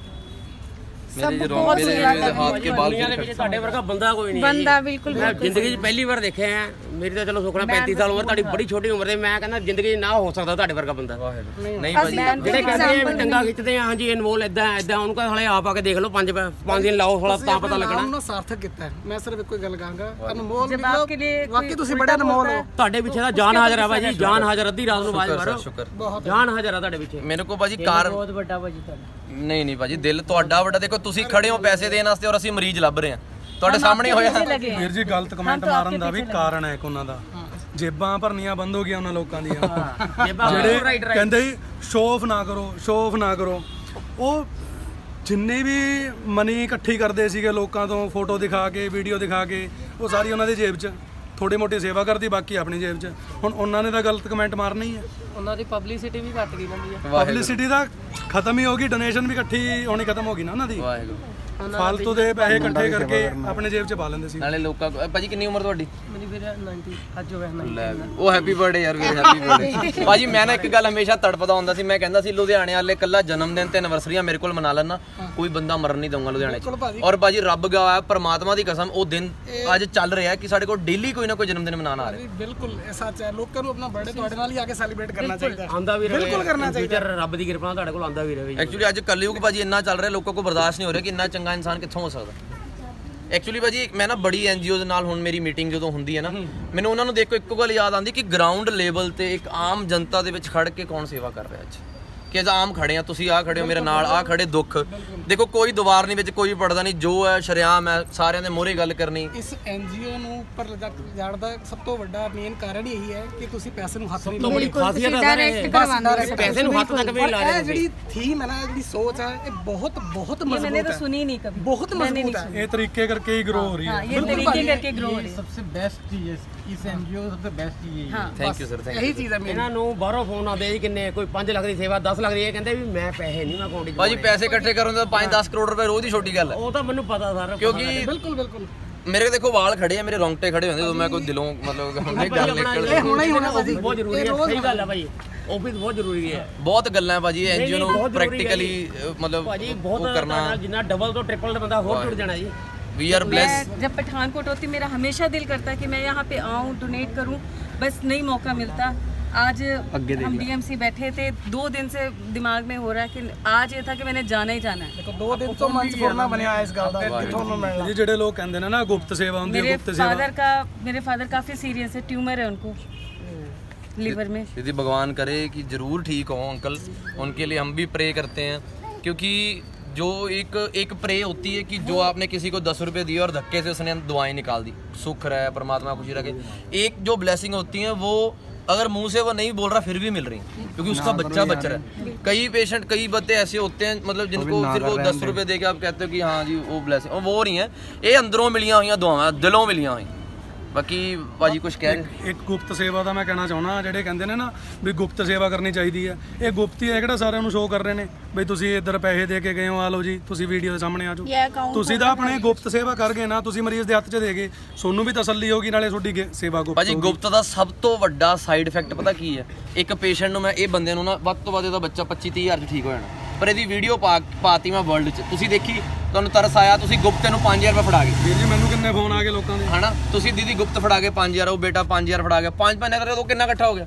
ਤੁਹਾਡੇ ਵਰਗਾ ਬੰਦਾ ਕੋਈ ਨਹੀਂ ਬੰਦਾ ਬਿਲਕੁਲ ਮੈਂ ਜ਼ਿੰਦਗੀ 'ਚ ਪਹਿਲੀ ਵਾਰ ਦੇਖਿਆ ਹੈ। ਮੇਰੀ ਤਾਂ ਚਲੋ ਸੁਖਣਾ 35 ਸਾਲ ਉਮਰ, ਤੁਹਾਡੀ ਬੜੀ ਛੋਟੀ ਉਮਰ ਦੇ, ਮੈਂ ਕਹਿੰਦਾ ਜ਼ਿੰਦਗੀ 'ਚ ਨਾ ਹੋ ਸਕਦਾ ਤੁਹਾਡੇ ਵਰਗਾ ਬੰਦਾ। ਨਹੀਂ ਭਾਜੀ ਜਿਹੜੇ ਕਹਿੰਦੇ ਆ ਵੀ ਟੰਗਾ ਖਿੱਚਦੇ ਆ, ਹਾਂਜੀ ਅਨਮੋਲ ਇਦਾਂ ਉਹਨੂੰ ਕਹ ਹਲੇ ਆਪ ਆ ਕੇ ਦੇਖ ਲਓ, 5 ਦਿਨ ਲਾਓ ਥੋੜਾ ਤਾਂ ਪਤਾ ਲੱਗਣਾ। ਉਹਨੂੰ ਸਾਰਥਕ ਕੀਤਾ ਹੈ। ਮੈਂ ਸਿਰਫ ਇੱਕੋ ਗੱਲ ਕਹਾਂਗਾ, ਅਨਮੋਲ ਵਾਕਈ ਤੁਸੀਂ ਬੜੇ ਅਨਮੋਲ ਹੋ। ਤੁਹਾਡੇ ਪਿੱਛੇ ਤਾਂ ਜਾਨ ਹਾਜ਼ਰ ਆ ਭਾਜੀ, ਜਾਨ ਹਾਜ਼ਰ। ਅੱਧੀ ਰਾਤ ਨੂੰ ਆਵਾਜ਼ ਮਾਰੋ, ਜਾਨ ਹਾਜ਼ਰ ਆ ਤੁਹਾਡੇ ਪਿੱਛੇ। ਮੇਰੇ ਕੋ ਭਾਜੀ ਕਾਰ ਬਹੁਤ ਵੱਡਾ ਭਾਜੀ ਤੁਹਾਡਾ। ਨਹੀਂ ਭਾਜੀ, ਦਿਲ ਤੁਹਾਡਾ ਵੱਡਾ। ਦੇਖੋ ਤੁਸੀਂ ਖੜੇ ਹੋ ਪੈਸੇ ਦੇਣ ਵਾਸਤੇ ਔਰ ਅਸੀਂ ਮਰੀਜ਼ ਲੱਭ ਰਹੇ ਹਾਂ, ਤੁਹਾਡੇ ਸਾਹਮਣੇ ਹੋਇਆ। ਵੀਰ ਜੀ ਗਲਤ ਕਮੈਂਟ ਮਾਰਨ ਦਾ ਵੀ ਕਾਰਨ ਹੈ ਇੱਕ ਉਹਨਾਂ ਦਾ, ਜੇਬਾਂ ਭਰਨੀਆਂ ਬੰਦ ਹੋ ਗਈਆਂ ਉਹਨਾਂ ਲੋਕਾਂ ਦੀਆਂ, ਜਿਹੜੇ ਕਹਿੰਦੇ ਸ਼ੋਅ ਆਫ ਨਾ ਕਰੋ, ਸ਼ੋਅ ਆਫ ਨਾ ਕਰੋ। ਉਹ ਜਿੰਨੀ ਵੀ ਮਨੀ ਇਕੱਠੀ ਕਰਦੇ ਸੀਗੇ ਲੋਕਾਂ ਤੋਂ, ਫੋਟੋ ਦਿਖਾ ਕੇ, ਵੀਡੀਓ ਦਿਖਾ ਕੇ, ਉਹ ਸਾਰੀ ਉਹਨਾਂ ਦੀ ਜੇਬ 'ਚ, ਥੋੜੀ ਮੋਟੀ ਸੇਵਾ ਕਰਦੀ, ਬਾਕੀ ਆਪਣੀ ਜੇਬ 'ਚ। ਹੁਣ ਉਹਨਾਂ ਨੇ ਤਾਂ ਗਲਤ ਕਮੈਂਟ ਮਾਰਨਾ ਹੀ ਹੈ। ਉਹਨਾਂ ਦੀ ਪਬਲਿਸਿਟੀ ਵੀ ਘੱਟ ਗਈ ਬੰਦੀ ਹੈ। ਪਬਲਿਸਿਟੀ ਤਾਂ ਖਤਮ ਹੀ ਹੋ ਗਈ, ਡੋਨੇਸ਼ਨ ਵੀ ਇਕੱਠੀ ਹੋਣੀ ਖਤਮ ਹੋ ਗਈ ਨਾ ਉਹਨਾਂ ਦੀ। ਫਾਲਤੂ ਦੇ ਪੈਸੇ ਇਕੱਠੇ ਕਰਕੇ ਆਪਣੇ ਜੇਬ 'ਚ ਪਾ ਲੈਂਦੇ ਸੀ। ਨਾਲੇ ਲੋਕਾਂ ਭਾਜੀ ਕਿੰਨੀ ਉਮਰ ਤੁਹਾਡੀ? ਮੇਰੀ ਵੀਰ 90 ਅੱਜ ਹੋਇਆ 90। ਉਹ ਹੈਪੀ ਬਰਥਡੇ ਯਾਰ ਵੀਰ, ਹੈਪੀ ਬਰਥਡੇ ਭਾਜੀ। ਮੈਂ ਨਾ ਇੱਕ ਗੱਲ ਹਮੇਸ਼ਾ ਤੜਪਦਾ ਹੁੰਦਾ ਸੀ, ਮੈਂ ਕਹਿੰਦਾ ਸੀ ਲੁਧਿਆਣੇ ਵਾਲੇ ਕੱਲਾ ਜਨਮ ਦਿਨ ਤੇ ਐਨਵਰਸਰੀਆਂ ਮੇਰੇ ਕੋਲ ਮਨਾ ਲੈਣਾ, ਕੋਈ ਬੰਦਾ ਮਰਨ ਨਹੀਂ ਦਊਂਗਾ ਲੁਧਿਆਣੇ 'ਚ। ਔਰ ਭਾਜੀ ਰੱਬ ਗਵਾਹ, ਪਰਮਾਤਮਾ ਦੀ ਕਸਮ, ਉਹ ਦਿਨ ਅੱਜ ਚੱਲ ਰਿਹਾ ਕਿ ਸਾਡੇ ਕੋਲ ਡੇਲੀ ਕੋਈ ਨਾ ਕੋਈ ਜਨਮ ਦਿਨ ਮਨਾਉਣ ਆ ਰਿਹਾ। ਬਿਲਕੁਲ ਇਹ ਸੱਚ ਹੈ। ਲੋਕਾਂ ਨੂੰ ਆਪਣਾ ਬਰਥਡੇ ਤੁਹਾਡੇ ਨਾਲ ਹੀ ਆ ਕੇ ਸੈਲੀਬ੍ਰੇਟ ਕਰਨਾ ਚਾਹੀਦਾ। ਆਂਦਾ ਵੀ ਬਿਲਕੁਲ ਕਰਨਾ ਚਾਹੀਦਾ। ਰੱਬ ਦੀ ਕਿਰਪਾ ਨਾਲ ਤੁਹਾਡੇ ਕੋਲ ਆਂਦਾ ਵੀ ਰਹੇ। ਐਕਚੁਅਲੀ ਅੱਜ ਕਲਯੁਗ ਭਾਜੀ ਇੰਨਾ ਚੱਲ ਰਿਹਾ, ਲੋਕਾਂ ਕੋਲ ਬਰਦਾਸ਼ਤ ਨਹੀਂ ਹੋ ਰਿਹਾ ਕਿ ਇੰਨਾ ਚੰਗਾ ਇਨਸਾਨ ਕਿੱਥੋਂ ਹੋ ਸਕਦਾ। ਐਕਚੁਅਲੀ ਭਾਜੀ ਮੈਂ ਨਾ ਬੜੀ ਐਨਜੀਓ ਦੇ ਨਾਲ ਹੁਣ ਮੇਰੀ ਮੀਟਿੰਗ ਜਦੋਂ ਹੁੰਦੀ ਹੈ ਨਾ, ਮੈਨੂੰ ਉਹਨਾਂ ਨੂੰ ਦੇਖ ਕੇ ਇੱਕੋ ਗੱਲ ਯਾਦ ਆਉਂਦੀ ਕਿ ਗਰਾਊਂਡ ਲੈਵਲ ਤੇ ਇੱਕ ਆਮ ਜਨਤਾ ਦੇ ਵਿੱਚ ਖੜ ਕੇ ਕੌਣ ਸੇਵਾ ਕਰ ਰਿਹਾ ਅੱਜ। ਕਿ ਆਮ ਖੜੇ ਆ, ਤੁਸੀਂ ਆ ਖੜੇ ਹੋ ਮੇਰੇ ਨਾਲ, ਆ ਖੜੇ ਦੁੱਖ ਦੇਖੋ, ਕੋਈ ਦੀਵਾਰ ਨਹੀਂ ਵਿੱਚ ਕੋਈ ਪੜਦਾ ਨਹੀਂ, ਜੋ ਹੈ ਸ਼ਰਿਆਮ ਹੈ, ਸਾਰਿਆਂ ਦੇ ਮੂਹਰੇ ਗੱਲ ਕਰਨੀ। ਇਸ ਐਨਜੀਓ ਨੂੰ ਉੱਪਰ ਜਾਣ ਦਾ ਸਭ ਤੋਂ ਵੱਡਾ ਮੇਨ ਕਾਰਨ ਇਹੀ ਹੈ ਕਿ ਤੁਸੀਂ ਪੈਸੇ ਨੂੰ ਹੱਥ ਨਹੀਂ ਲਾਉਂਦੇ। ਖਾਸੀਅਤ ਹੈ ਪੈਸੇ ਨੂੰ ਹੱਥ ਤੱਕ ਵੀ ਲਾ ਰਹੇ। ਜਿਹੜੀ ਥੀਮ ਹੈ ਨਾ, ਜਿਹੜੀ ਸੋਚ ਹੈ, ਇਹ ਬਹੁਤ ਮਜ਼ਬੂਤ ਹੈ। मैंने तो सुनी नहीं कभी, ਬਹੁਤ ਮਜ਼ਬੂਤ ਹੈ। ਇਹ ਤਰੀਕੇ ਕਰਕੇ ਹੀ ਗਰੋ ਹੋ ਰਹੀ ਹੈ। ये तरीके करके ग्रो हो रही है। सबसे बेस्ट चीज है इस एनजीओ का, सबसे बेस्ट चीज यही है। ਥੈਂਕ ਯੂ ਸਰ, ਥੈਂਕ ਇਹੀ ਚੀਜ਼ ਹੈ ਮੇਨ। ਇਹਨਾਂ ਨੂੰ ਬਾਹਰੋਂ ਫੋਨ ਆਉਂਦੇ ਜੀ, ਕਿੰਨੇ ਕੋਈ 5 ਲੱਖ ਦੀ ਸੇਵਾ, 10 ਲੱਖ ਦੀ, ਇਹ ਕਹਿੰਦੇ ਵੀ ਮੈਂ ਪੈਸੇ ਨਹੀਂ, ਮੈਂ ਅਕਾਊਂਟ 'ਚ ਭਾਜੀ ਪੈਸੇ ਇਕੱਠੇ ਕਰਨ ਦਾ 5-10 ਕਰੋੜ ਰੁਪਏ ਰੋਜ਼ ਦੀ ਛੋਟੀ ਗੱਲ ਹੈ। ਉਹ ਤਾਂ ਮੈਨੂੰ ਪਤਾ ਸਾਰਾ, ਕਿਉਂਕਿ ਬਿਲਕੁਲ ਮੇਰੇ ਦੇਖੋ ਵਾਲ ਖੜੇ ਆ, ਮੇਰੇ ਰੌਂਗਟੇ ਖੜੇ ਹੁੰਦੇ ਜਦੋਂ ਮੈਂ ਕੋਈ ਦਿਲੋਂ ਮਤਲਬ ਗੱਲ ਨਿਕਲਦੀ। ਇਹ ਹੋਣਾ ਹੀ ਹੋਣਾ ਭਾਜੀ, ਬਹੁਤ ਜ਼ਰੂਰੀ ਹੈ। ਸਹੀ ਗੱਲ ਹੈ ਭਾਜੀ, ਆਫਿਸ ਬਹੁਤ ਜ਼ਰੂਰੀ ਹੈ। ਬਹੁਤ ਗੱਲਾਂ ਹੈ ਭਾਜੀ ਐਨਜੀਓ ਨੂੰ ਪ੍ਰੈਕਟੀਕਲੀ ਮਤਲਬ ਭਾਜੀ ਬਹੁਤ ਉਹ ਕਰਨਾ, ਜਿੰਨਾ ਡਬਲ ਤੋਂ ट्रिपल ਬੰਦਾ ਹੋਰ ਜੁੜ जाना जी। We are blessed. मैं जब पठानकोट होती मेरा हमेशा दिल करता कि मैं यहाँ पे आऊँ, डोनेट करूँ, बस नहीं मौका मिलता। आज हम डीएमसी बैठे थे, 2 दिन से दिमाग में हो रहा है कि आज ये था कि मैंने जाना ही जाना है। ਦੇਖੋ 2 ਦਿਨ ਤੋਂ ਮਨ ਫੁਰਨਾ ਬਣਿਆ ਇਸ ਗੱਲ ਦਾ ਕਿ ਤੁਹਾਨੂੰ ਮਿਲਣਾ। ਜੀ ਜਿਹੜੇ ਲੋਕ ਕਹਿੰਦੇ ਨੇ ਨਾ ਗੁਪਤ ਸੇਵਾ ਹੁੰਦੀ ਹੈ, ਗੁਪਤ ਸੇਵਾ। मेरे फादर काफ़ी सीरियस है, ट्यूमर है उनको लीवर में। यदि भगवान करे कि ज़रूर ठीक हो अंकल, उनके लिए हम भी प्रे करते हैं। क्योंकि जो एक प्रे होती है कि जो आपने किसी को 10 रुपये दिए और धक्के से उसने दुआएं निकाल दी, सुख रहे, परमात्मा खुशी रखे। एक जो ब्लेसिंग होती है वो अगर मुंह से वो नहीं बोल रहा फिर भी मिल रही है, क्योंकि उसका बच्चा बच रहा है। कई पेशेंट, कई बच्चे ऐसे होते हैं मतलब जिनको सिर्फ वो 10 रुपये दे के आप कहते हो कि हाँ जी वो ब्लेसिंग, और वो नहीं है, ये अंदरों मिलियाँ हुई दुआएं, दिलों मिलियाँ हुई। ਬਾਕੀ ਭਾਜੀ ਕੁਝ ਕਹਿ ਰਹੇ। ਇੱਕ ਗੁਪਤ ਸੇਵਾ ਦਾ ਮੈਂ ਕਹਿਣਾ ਚਾਹੁੰਦਾ, ਜਿਹੜੇ ਕਹਿੰਦੇ ਨੇ ਨਾ ਵੀ ਗੁਪਤ ਸੇਵਾ ਕਰਨੀ ਚਾਹੀਦੀ ਹੈ, ਇਹ ਗੁਪਤ ਹੀ ਹੈ ਕਿਹੜਾ ਸਾਰਿਆਂ ਨੂੰ ਸ਼ੋਅ ਕਰ ਰਹੇ ਨੇ ਬਈ ਤੁਸੀਂ ਇੱਧਰ ਪੈਸੇ ਦੇ ਕੇ ਗਏ ਹੋ, ਆ ਲਓ ਜੀ ਤੁਸੀਂ ਵੀਡੀਓ ਦੇ ਸਾਹਮਣੇ ਆ ਜਾਓ। ਤੁਸੀਂ ਤਾਂ ਆਪਣੇ ਗੁਪਤ ਸੇਵਾ ਕਰ ਗਏ ਨਾ, ਤੁਸੀਂ ਮਰੀਜ਼ ਦੇ ਹੱਥ 'ਚ ਦੇ ਗਏ, ਤੁਹਾਨੂੰ ਵੀ ਤਸੱਲੀ ਹੋਗੀ, ਨਾਲੇ ਤੁਹਾਡੀ ਸੇਵਾ ਗੁਪਤ। ਭਾਜੀ ਗੁਪਤ ਦਾ ਸਭ ਤੋਂ ਵੱਡਾ ਸਾਈਡ ਇਫੈਕਟ ਪਤਾ ਕੀ ਹੈ? ਇੱਕ ਪੇਸ਼ੈਂਟ ਨੂੰ ਮੈਂ ਇਹ ਬੰਦੇ ਨੂੰ ਨਾ ਵੱਧ ਤੋਂ ਵੱਧ ਇਹਦਾ ਬੱਚਾ 25-30 ਹਜ਼ਾਰ 'ਚ ਠੀਕ ਹੋ ਜਾਣਾ, ਪਰ ਇਹਦੀ ਵੀਡੀਓ ਪਾਤੀ ਮੈਂ ਵਰਲਡ 'ਚ, ਤੁਸੀਂ ਦੇਖੀ, ਤੁਹਾਨੂੰ ਤਰਸ ਆਇਆ, ਤੁਸੀਂ ਗੁਪਤ ਨੂੰ 5000 ਰੁਪਏ ਫੜਾ ਗਏ। ਵੀਰ ਜੀ ਮੈਨੂੰ ਕਿੰਨੇ ਫੋਨ ਆ ਗਏ ਲੋਕਾਂ ਦੇ, ਹਨਾ? ਤੁਸੀਂ ਦੀਦੀ ਗੁਪਤ ਫੜਾ ਕੇ 5000, ਉਹ ਬੇਟਾ 5000 ਫੜਾ ਗਿਆ, 5 ਮਹੀਨੇ ਦਾ ਕਿੰਨਾ ਇਕੱਠਾ ਹੋ ਗਿਆ।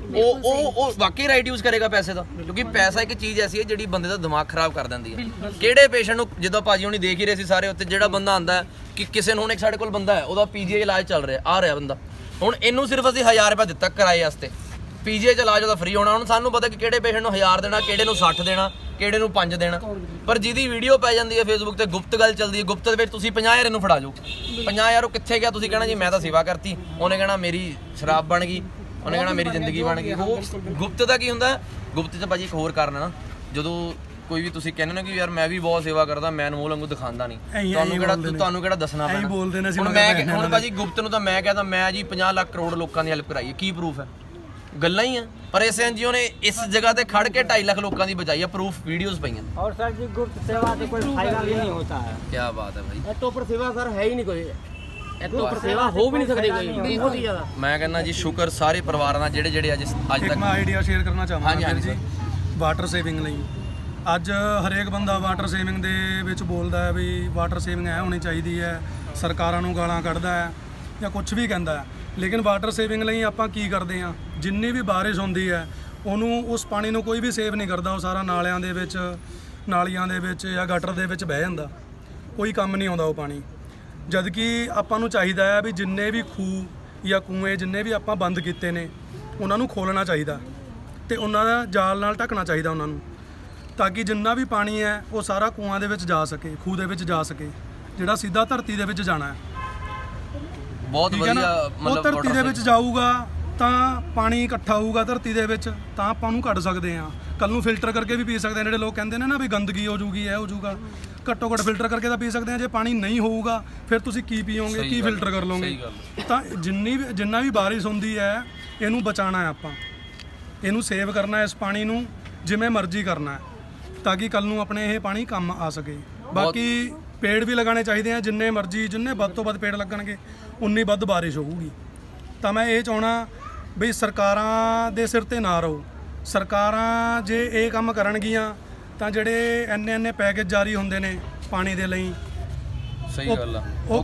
ਉਹ ਵਾਕਈ ਰਾਈਟ ਯੂਜ਼ ਕਰੇਗਾ ਪੈਸੇ ਦਾ, ਕਿਉਂਕਿ ਪੈਸਾ ਇੱਕ ਚੀਜ਼ ਐਸੀ ਹੈ ਜਿਹੜੀ ਬੰਦੇ ਦਾ ਦਿਮਾਗ ਖਰਾਬ ਕਰ ਦਿੰਦੀ ਹੈ। ਕਿਹੜੇ ਪੇਸ਼ੈਂਟ ਨੂੰ, ਜਿੱਦਾਂ ਭਾਜੀ ਹੁਣੀ ਦੇਖ ਹੀ ਰਹੇ ਸੀ ਸਾਰੇ ਉੱਤੇ, ਜਿਹੜਾ ਬੰਦਾ ਆਂਦਾ ਕਿ ਕਿਸੇ ਨੂੰ, ਹੁਣ ਇੱਕ ਸਾਡੇ ਕੋਲ ਬੰਦਾ ਹੈ, ਉਹਦਾ ਪੀਜੀਆਈ ਇਲਾਜ ਚੱਲ ਰਿਹਾ, ਆ ਰਿਹਾ ਬੰਦਾ, ਹੁਣ ਇਹਨੂੰ ਸਿਰਫ ਅਸੀਂ 1000 ਰੁਪਏ ਦਿੱਤਾ ਕਿਰਾਏ ਵਾਸਤੇ, ਪੀਜੀਆਈ ਚ ਇਲਾਜ ਉਹਦਾ ਫ੍ਰੀ ਹੋਣਾ। ਹੁਣ ਸਾਨੂੰ ਪਤਾ ਕਿ ਕਿਹੜੇ ਪੇਸ਼ੈਂਟ ਨੂੰ 1000 ਦੇਣਾ, ਕਿਹੜੇ ਨੂੰ 60 ਦੇਣਾ, ਕਿਹੜੇ ਨੂੰ 5 ਦੇਣਾ, ਪਰ ਜਿਹਦੀ ਵੀਡੀਓ ਪੈ ਜਾਂਦੀ ਹੈ ਫੇਸਬੁੱਕ ਤੇ, ਗੁਪਤ ਗੱਲ ਚੱਲਦੀ ਹੈ, ਗੁਪਤ ਦੇ ਵਿੱਚ ਤੁਸੀਂ 50000 ਇਹਨੂੰ ਫੜਾ ਜਾਓ, 50000 ਉਹ ਕਿੱਥੇ ਗਿਆ, ਤੁਸੀਂ ਕਹਿਣਾ ਜੀ ਮੈਂ ਤਾਂ ਸੇਵਾ ਕਰਤੀ, ਉਹਨੇ ਕਹਿਣਾ ਮੇਰੀ ਸ਼ਰਾਬ ਬਣ ਗਈ, ਉਹਨੇ ਕਹਿਣਾ ਮੇਰੀ ਜ਼ਿੰਦਗੀ ਬਣ ਗਈ। ਉਹ ਗੁਪਤ ਦਾ ਕੀ ਹੁੰਦਾ? ਗੁਪਤ 'ਚ ਭਾਜੀ ਇੱਕ ਹੋਰ ਕਾਰਨ ਹੈ ਨਾ, ਜਦੋਂ ਕੋਈ ਵੀ ਤੁਸੀਂ ਕਹਿੰਦੇ ਹੋ ਕਿ ਯਾਰ ਮੈਂ ਵੀ ਬਹੁਤ ਸੇਵਾ ਕਰਦਾ, ਮੈਂ ਅਨਮੋਲ ਵਾਂਗੂ ਦਿਖਾਉਂਦਾ ਨਹੀਂ, ਤੁਹਾਨੂੰ ਕਿਹੜਾ ਦੱਸਣਾ ਪੈਣਾ। ਹੁਣ ਭਾਜੀ ਗੁਪਤ ਨੂੰ ਤਾਂ ਮੈਂ ਕਹਿੰਦਾ ਮੈਂ ਜੀ 50 ਲੱਖ ਕਰੋੜ ਲੋਕਾਂ ਦੀ ਹੈਲਪ ਕਰਾਈ ਹੈ, ਕੀ ਪ੍ਰੂਫ ਹੈ? ਗੱਲਾਂ ਹੀ ਆ। ਪਰ ਇਸ ਐਨਜੀਓ ਨੇ ਇਸ ਜਗ੍ਹਾ ਤੇ ਖੜ ਕੇ 2.5 ਲੱਖ ਲੋਕਾਂ ਦੀ ਬਚਾਈ ਆ, ਪ੍ਰੂਫ ਵੀਡੀਓਜ਼ ਪਈਆਂ। और सर जी गुप्त सेवा से कोई फायदा भी नहीं होता है। ਕੀ ਬਾਤ ਹੈ ਭਾਈ। ਇਹ ਤੋਂ ਉੱਪਰ ਸੇਵਾ ਸਰ ਹੈ ਹੀ ਨਹੀਂ ਕੋਈ, ਇਹ ਤੋਂ ਉੱਪਰ ਸੇਵਾ ਹੋ ਵੀ ਨਹੀਂ ਸਕਦੀ ਕੋਈ, ਬਹੁਤ ਹੀ ਜ਼ਿਆਦਾ। ਮੈਂ ਕਹਿੰਦਾ ਜੀ ਸ਼ੁਕਰ ਸਾਰੇ ਪਰਿਵਾਰਾਂ ਦਾ ਜਿਹੜੇ ਅੱਜ ਇੱਕ ਤੱਕ। ਮੈਂ ਆਈਡੀਆ ਸ਼ੇਅਰ ਕਰਨਾ ਚਾਹਾਂਗਾ ਹਾਂਜੀ ਜੀ ਵਾਟਰ ਸੇਵਿੰਗ ਲਈ। ਅੱਜ ਹਰੇਕ ਬੰਦਾ ਵਾਟਰ ਸੇਵਿੰਗ ਦੇ ਵਿੱਚ ਬੋਲਦਾ ਹੈ ਵੀ ਵਾਟਰ ਸੇਵਿੰਗ ਐ ਹੋਣੀ ਚਾਹੀਦੀ ਹੈ, ਸਰਕਾਰਾਂ ਨੂੰ ਗਾਲਾਂ ਕੱਢਦਾ ਹੈ ਜਾਂ ਕੁਝ ਵੀ ਕਹਿੰਦਾ ਹੈ। ਲੇਕਿਨ ਵਾਟਰ ਸੇਵਿੰਗ ਲਈ ਆਪਾਂ ਕੀ ਕਰਦੇ ਹਾਂ, ਜਿੰਨੀ ਵੀ ਬਾਰਿਸ਼ ਹੁੰਦੀ ਹੈ ਉਹਨੂੰ ਉਸ ਪਾਣੀ ਨੂੰ ਕੋਈ ਵੀ ਸੇਵ ਨਹੀਂ ਕਰਦਾ, ਉਹ ਸਾਰਾ ਨਾਲਿਆਂ ਦੇ ਵਿੱਚ, ਨਾਲੀਆਂ ਦੇ ਵਿੱਚ ਜਾਂ ਗਟਰ ਦੇ ਵਿੱਚ ਬਹਿ ਜਾਂਦਾ, ਕੋਈ ਕੰਮ ਨਹੀਂ ਆਉਂਦਾ ਉਹ ਪਾਣੀ। ਜਦ ਕਿ ਆਪਾਂ ਨੂੰ ਚਾਹੀਦਾ ਹੈ ਵੀ ਜਿੰਨੇ ਵੀ ਖੂਹ ਜਾਂ ਕੂਏ ਜਿੰਨੇ ਵੀ ਆਪਾਂ ਬੰਦ ਕੀਤੇ ਨੇ ਉਹਨਾਂ ਨੂੰ ਖੋਲ੍ਹਣਾ ਚਾਹੀਦਾ ਤੇ ਉਹਨਾਂ ਦਾ ਜਾਲ ਨਾਲ ਢੱਕਣਾ ਚਾਹੀਦਾ ਉਹਨਾਂ ਨੂੰ, ਤਾਂ ਕਿ ਜਿੰਨਾ ਵੀ ਪਾਣੀ ਹੈ ਉਹ ਸਾਰਾ ਕੂਆਂ ਦੇ ਵਿੱਚ ਜਾ ਸਕੇ, ਖੂਹ ਦੇ ਵਿੱਚ ਜਾ ਸਕੇ, ਜਿਹੜਾ ਸਿੱਧਾ ਧਰਤੀ ਦੇ ਵਿੱਚ ਜਾਣਾ ਹੈ। ਬਹੁਤ ਵਧੀਆ ਉਹ ਧਰਤੀ ਦੇ ਵਿੱਚ ਜਾਊਗਾ ਤਾਂ ਪਾਣੀ ਇਕੱਠਾ ਹੋਊਗਾ ਧਰਤੀ ਦੇ ਵਿੱਚ, ਤਾਂ ਆਪਾਂ ਉਹਨੂੰ ਕੱਢ ਸਕਦੇ ਹਾਂ। ਕੱਲ ਨੂੰ ਫਿਲਟਰ ਕਰਕੇ ਵੀ ਪੀ ਸਕਦੇ ਹਾਂ। ਜਿਹੜੇ ਲੋਕ ਕਹਿੰਦੇ ਨੇ ਨਾ ਵੀ ਗੰਦਗੀ ਹੋ ਜੂਗੀ, ਇਹ ਹੋ ਜੂਗਾ, ਘੱਟੋ ਘੱਟ ਫਿਲਟਰ ਕਰਕੇ ਤਾਂ ਪੀ ਸਕਦੇ ਹਾਂ। ਜੇ ਪਾਣੀ ਨਹੀਂ ਹੋਊਗਾ ਫਿਰ ਤੁਸੀਂ ਕੀ ਪੀਓਗੇ, ਕੀ ਫਿਲਟਰ ਕਰ ਲਓਗੇ? ਤਾਂ ਜਿੰਨਾ ਵੀ ਬਾਰਿਸ਼ ਹੁੰਦੀ ਹੈ ਇਹਨੂੰ ਬਚਾਉਣਾ ਹੈ ਆਪਾਂ, ਇਹਨੂੰ ਸੇਵ ਕਰਨਾ ਹੈ, ਇਸ ਪਾਣੀ ਨੂੰ ਜਿਵੇਂ ਮਰਜ਼ੀ ਕਰਨਾ ਹੈ, ਤਾਂ ਕਿ ਕੱਲ ਨੂੰ ਆਪਣੇ ਇਹ ਪਾਣੀ ਕੰਮ ਆ ਸਕੇ। ਬਾਕੀ ਪੇੜ ਵੀ ਲਗਾਉਣੇ ਚਾਹੀਦੇ ਆ, ਜਿੰਨੇ ਮਰਜ਼ੀ, ਜਿੰਨੇ ਵੱਧ ਤੋਂ ਵੱਧ ਪੇੜ ਲੱਗਣਗੇ ਉਨੀ ਵੱਧ ਬਾਰਿਸ਼ ਹੋਊਗੀ। ਤਾਂ ਮੈਂ ਇਹ ਚਾਹਣਾ ਵੀ ਸਰਕਾਰਾਂ ਦੇ ਸਿਰ ਤੇ ਨਾ ਰਹੋ। ਸਰਕਾਰਾਂ ਜੇ ਇਹ ਕੰਮ ਕਰਨਗੀਆਂ ਤਾਂ ਜਿਹੜੇ ਇੰਨੇ ਪੈਕੇਜ ਜਾਰੀ ਹੁੰਦੇ ਨੇ ਪਾਣੀ ਦੇ ਲਈ, ਸਹੀ ਗੱਲ ਆ, ਉਹ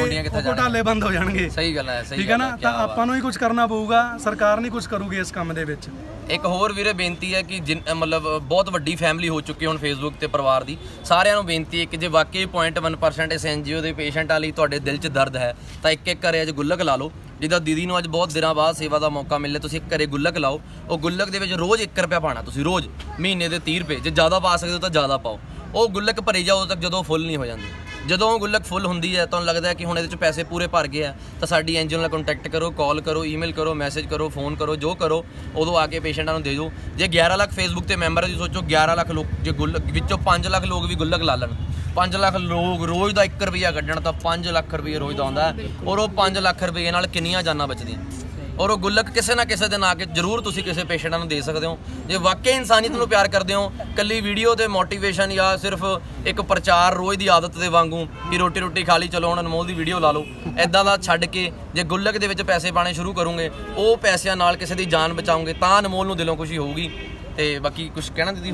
ਘੋਟਾਲੇ ਬੰਦ ਹੋ ਜਾਣਗੇ। ਸਹੀ ਗੱਲ ਹੈ, ਸਹੀ ਠੀਕ ਹੈ ਨਾ। ਤਾਂ ਆਪਾਂ ਨੂੰ ਹੀ ਕੁਝ ਕਰਨਾ ਪਊਗਾ, ਸਰਕਾਰ ਨਹੀਂ ਕੁਝ ਕਰੂਗੀ ਇਸ ਕੰਮ ਦੇ ਵਿੱਚ। ਇੱਕ ਹੋਰ ਵੀਰੇ ਬੇਨਤੀ ਹੈ ਕਿ ਮਤਲਬ ਬਹੁਤ ਵੱਡੀ ਫੈਮਿਲੀ ਹੋ ਚੁੱਕੀ ਹੁਣ ਫੇਸਬੁੱਕ ਤੇ ਪਰਿਵਾਰ ਦੀ, ਸਾਰਿਆਂ ਨੂੰ ਬੇਨਤੀ ਹੈ ਕਿ ਜੇ ਵਾਕਈ 0.1% ਇਸ ਐਨਜੀਓ ਦੇ ਪੇਸ਼ੈਂਟਾਂ ਲਈ ਤੁਹਾਡੇ ਦਿਲ 'ਚ ਦਰਦ ਹੈ ਤਾਂ ਇੱਕ ਘਰੇ ਅੱਜ ਗੁੱਲਕ ਲਾ ਲਓ। ਜਿੱਦਾਂ ਦੀਦੀ ਨੂੰ ਅੱਜ ਬਹੁਤ ਦਿਨਾਂ ਬਾਅਦ ਸੇਵਾ ਦਾ ਮੌਕਾ ਮਿਲਿਆ, ਤੁਸੀਂ ਇੱਕ ਘਰੇ ਗੁੱਲਕ ਲਾਓ। ਉਹ ਗੁੱਲਕ ਦੇ ਵਿੱਚ ਰੋਜ਼ 1 ਰੁਪਿਆ ਪਾਣਾ ਤੁਸੀਂ, ਰੋਜ਼ ਮਹੀਨੇ ਦੇ 30 ਰੁਪਏ। ਜੇ ਜ਼ਿਆਦਾ ਪਾ ਸਕਦੇ ਹੋ ਤਾਂ ਜ਼ਿਆਦਾ ਪਾਓ। ਉਹ ਗੁੱਲਕ ਭਰੀ ਜਾਓ ਤੱਕ ਜਦੋਂ ਫੁੱਲ ਨਹੀਂ ਹੋ ਜਾਂਦੀ। ਜਦੋਂ ਉਹ ਗੁੱਲਕ ਫੁੱਲ ਹੁੰਦੀ ਹੈ ਤੁਹਾਨੂੰ ਲੱਗਦਾ ਹੈ ਕਿ ਹੁਣ ਇਹਦੇ 'ਚ ਪੈਸੇ ਪੂਰੇ ਭਰ ਗਏ ਆ, ਤਾਂ ਸਾਡੀ ਐਨਜੀਓ ਨਾਲ ਕੰਟੈਕਟ ਕਰੋ, ਕਾਲ ਕਰੋ, ਈਮੇਲ ਕਰੋ, ਮੈਸੇਜ ਕਰੋ, ਫੋਨ ਕਰੋ, ਜੋ ਕਰੋ ਉਦੋਂ ਆ ਕੇ ਪੇਸ਼ੈਂਟਾਂ ਨੂੰ ਦੇ ਦਿਓ। ਜੇ 11 ਲੱਖ ਫੇਸਬੁੱਕ ਤੇ ਮੈਂਬਰ ਹੈ, ਸੋਚੋ 11 ਲੱਖ ਲੋਕ ਜੇ ਗੁੱਲਕ ਵਿੱਚੋਂ 5 ਲੱਖ ਲੋਕ ਵੀ ਗੁੱਲਕ ਲਾ ਲੈਣ, 5 ਲੱਖ ਲੋਕ ਰੋਜ਼ ਦਾ 1 ਰੁਪਿਆ ਕੱਢਣ ਤਾਂ 5 ਲੱਖ ਰੁਪਏ ਰੋਜ਼ ਦਾ ਆਉਂਦਾ। ਔਰ ਉਹ 5 ਲੱਖ ਰੁਪਏ ਨਾਲ ਕਿੰਨੀਆਂ ਜਾਨਾਂ ਬਚਦੀਆਂ। ਔਰ ਉਹ ਗੁੱਲਕ ਕਿਸੇ ਨਾ ਕਿਸੇ ਦਿਨ ਆ ਕੇ ਜ਼ਰੂਰ ਤੁਸੀਂ ਕਿਸੇ ਪੇਸ਼ੈਂਟਾਂ ਨੂੰ ਦੇ ਸਕਦੇ ਹੋ। ਜੇ ਵਾਕਈ ਇਨਸਾਨੀਅਤ ਨੂੰ ਪਿਆਰ ਕਰਦੇ ਹੋ, ਕੱਲੀ ਵੀਡੀਓ ਤੇ ਮੋਟੀਵੇਸ਼ਨ ਜਾਂ ਸਿਰਫ ਇੱਕ ਪ੍ਰਚਾਰ ਰੋਜ਼ ਦੀ ਆਦਤ ਦੇ ਵਾਂਗੂ ਕਿ ਰੋਟੀ ਖਾ ਲਈ ਚਲੋ ਹੁਣ ਅਨਮੋਲ ਦੀ ਵੀਡੀਓ ਲਾ ਲਓ, ਐਦਾਂ ਦਾ ਛੱਡ ਕੇ ਜੇ ਗੁੱਲਕ ਦੇ ਵਿੱਚ ਪੈਸੇ ਪਾਣੇ ਸ਼ੁਰੂ ਕਰੋਗੇ, ਉਹ ਪੈਸਿਆਂ ਨਾਲ ਕਿਸੇ ਦੀ ਜਾਨ ਬਚਾਓਗੇ, ਤਾਂ ਅਨਮੋਲ ਨੂੰ ਦਿਲੋਂ ਖੁਸ਼ੀ ਹੋਊਗੀ। ਤੇ ਬਾਕੀ ਕੁਝ ਕਹਿਣਾ ਦੀਦੀ?